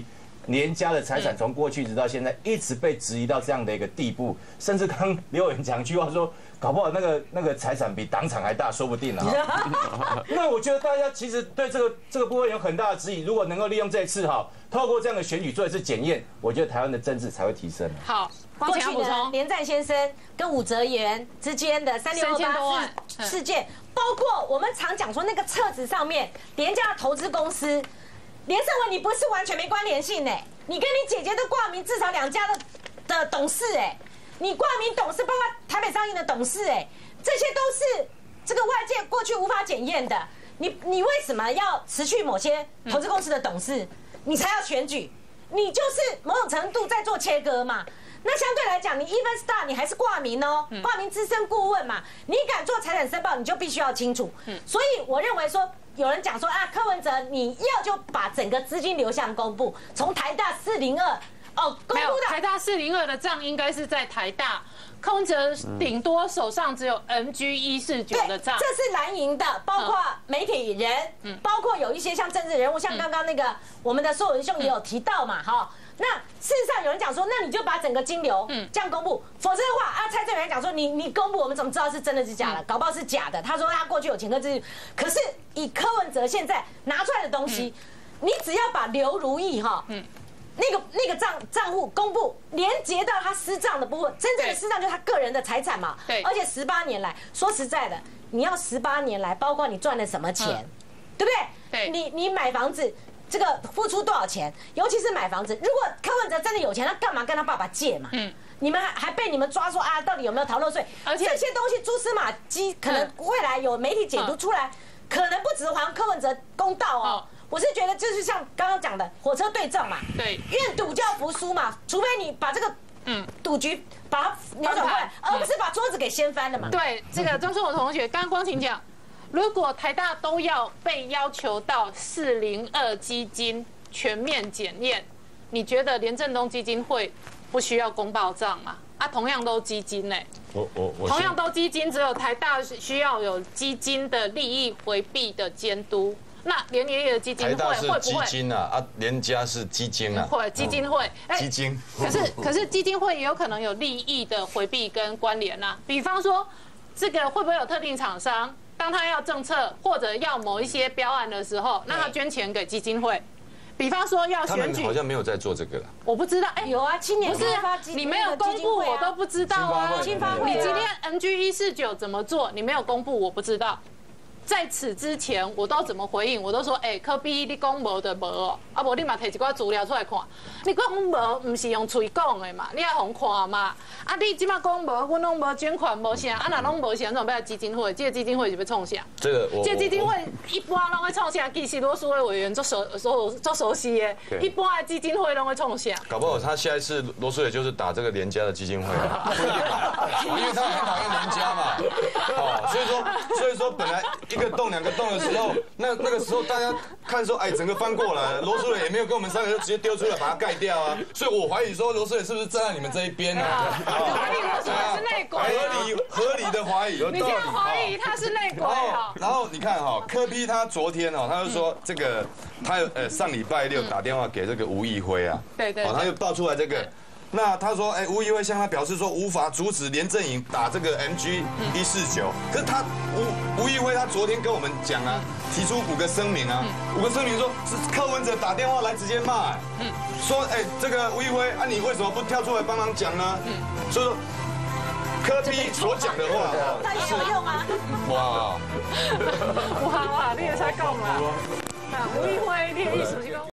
连家的财产从过去直到现在一直被质疑到这样的一个地步，甚至刚刘委员讲一句话说，搞不好那个那个财产比党产还大，说不定啊。那我觉得大家其实对这个这个部分有很大的质疑，如果能够利用这一次哈，透过这样的选举做一次检验，我觉得台湾的政治才会提升。 好， 过去的连战先生跟武则元之间的三六二八事事件，包括我们常讲说那个册子上面连家的投资公司。连胜文，你不是完全没关联性呢？你跟你姐姐都挂名至少两家的的董事哎，你挂名董事，包括台北商银的董事哎，这些都是这个外界过去无法检验的。你你为什么要辞去某些投资公司的董事？你才要选举，你就是某种程度在做切割嘛。那相对来讲，你 Even Star 你还是挂名哦，挂名资深顾问嘛，你敢做财产申报，你就必须要清楚。所以我认为说。有人讲说啊，柯文哲你要就把整个资金流向公布，从台大四零二哦公布的台大四零二的账应该是在台大，柯文哲顶多手上只有 M G 一四九的账， 这是蓝营的，包括媒体人，包括有一些像政治人物，像刚刚那个我们的硕文兄也有提到嘛，哈。那事实上有人讲说，那你就把整个金流这样公布，否则的话啊，蔡正元讲说你你公布，我们怎么知道是真的是假的？搞不好是假的。他说他过去有前科之律，可是以柯文哲现在拿出来的东西，你只要把刘如意哈，那个那个账账户公布，连接到他私账的部分，真正的私账就是他个人的财产嘛。对，而且十八年来，说实在的，你要十八年来，包括你赚了什么钱，对不对？对，你你买房子。这个付出多少钱？尤其是买房子，如果柯文哲真的有钱，他干嘛跟他爸爸借嘛？嗯，你们还还被你们抓说啊，到底有没有逃漏税？而且这些东西蛛丝马迹，可能未来有媒体解读出来，可能不只还柯文哲公道哦。我是觉得就是像刚刚讲的火车对撞嘛，对，愿赌就要服输嘛，除非你把这个嗯赌局把它扭转过来，而不是把桌子给掀翻了嘛。 对，这个钟硕文同学，刚刚光晴讲。如果台大都要被要求到四零二基金全面检验，你觉得连震东基金会不需要公报账吗？啊，同样都基金呢、欸， 我我我同样都基金，只有台大需要有基金的利益回避的监督。那连爷爷的基金会会不会？台大是基金啊，啊，连家是基金啊， 会基金会，哎， 基金。 可是可是基金会也有可能有利益的回避跟关联啊，比方说这个会不会有特定厂商？当他要政策或者要某一些标案的时候，那他捐钱给基金会，比方说要选举， 他们好像没有在做这个了。 我不知道，哎， 有啊，青年不是你没有公布，我都不知道啊。 青发会， 你今天 M G 一四九怎么做？你没有公布，我不知道。在此之前，我都怎么回应？我都说，哎，柯 P 你讲无就无哦，啊无你嘛摕一寡资料出来看。你讲无，唔是用嘴讲的嘛，你要互看嘛。啊，你即马讲无，阮拢无捐款无啥，啊若拢无啥，怎么要基金会？这个基金会是要创啥？ 这个我， 这基金会一般拢会创啥？其实罗素伟委员做熟熟做熟悉的，一般的基金会拢会创啥？ 搞不好他下一次罗素伟就是打这个连家的基金会啊，因为他很讨厌连家嘛。哦，所以说，所以说本来。一个洞两个洞的时候，那那个时候大家看说，哎，整个翻过来了，罗素伟也没有跟我们三个就直接丢出来把它盖掉啊，所以我怀疑说罗素伟是不是站在你们这一边呢？ 怀疑罗素伟是内鬼， 合理合理的怀疑， 你这样怀疑他是内鬼啊？ 然后你看哈，柯 P 他昨天哦，他就说这个他呃上礼拜六打电话给这个吴益辉啊， 对对， 哦，他就爆出来这个。那他说，哎，吴益辉向他表示说，无法阻止连震营打这个 M G 一四九。可是他吴吴益辉他昨天跟我们讲啊，提出五个声明啊，五个声明说是柯文哲打电话来直接骂，嗯，说，哎，这个吴益辉啊，你为什么不跳出来帮忙讲呢？嗯，所以说柯 P 所讲的话， 他也有用啊。 哇， 哇哇，你也才讲啦，啊，吴益辉，你的意思是讲。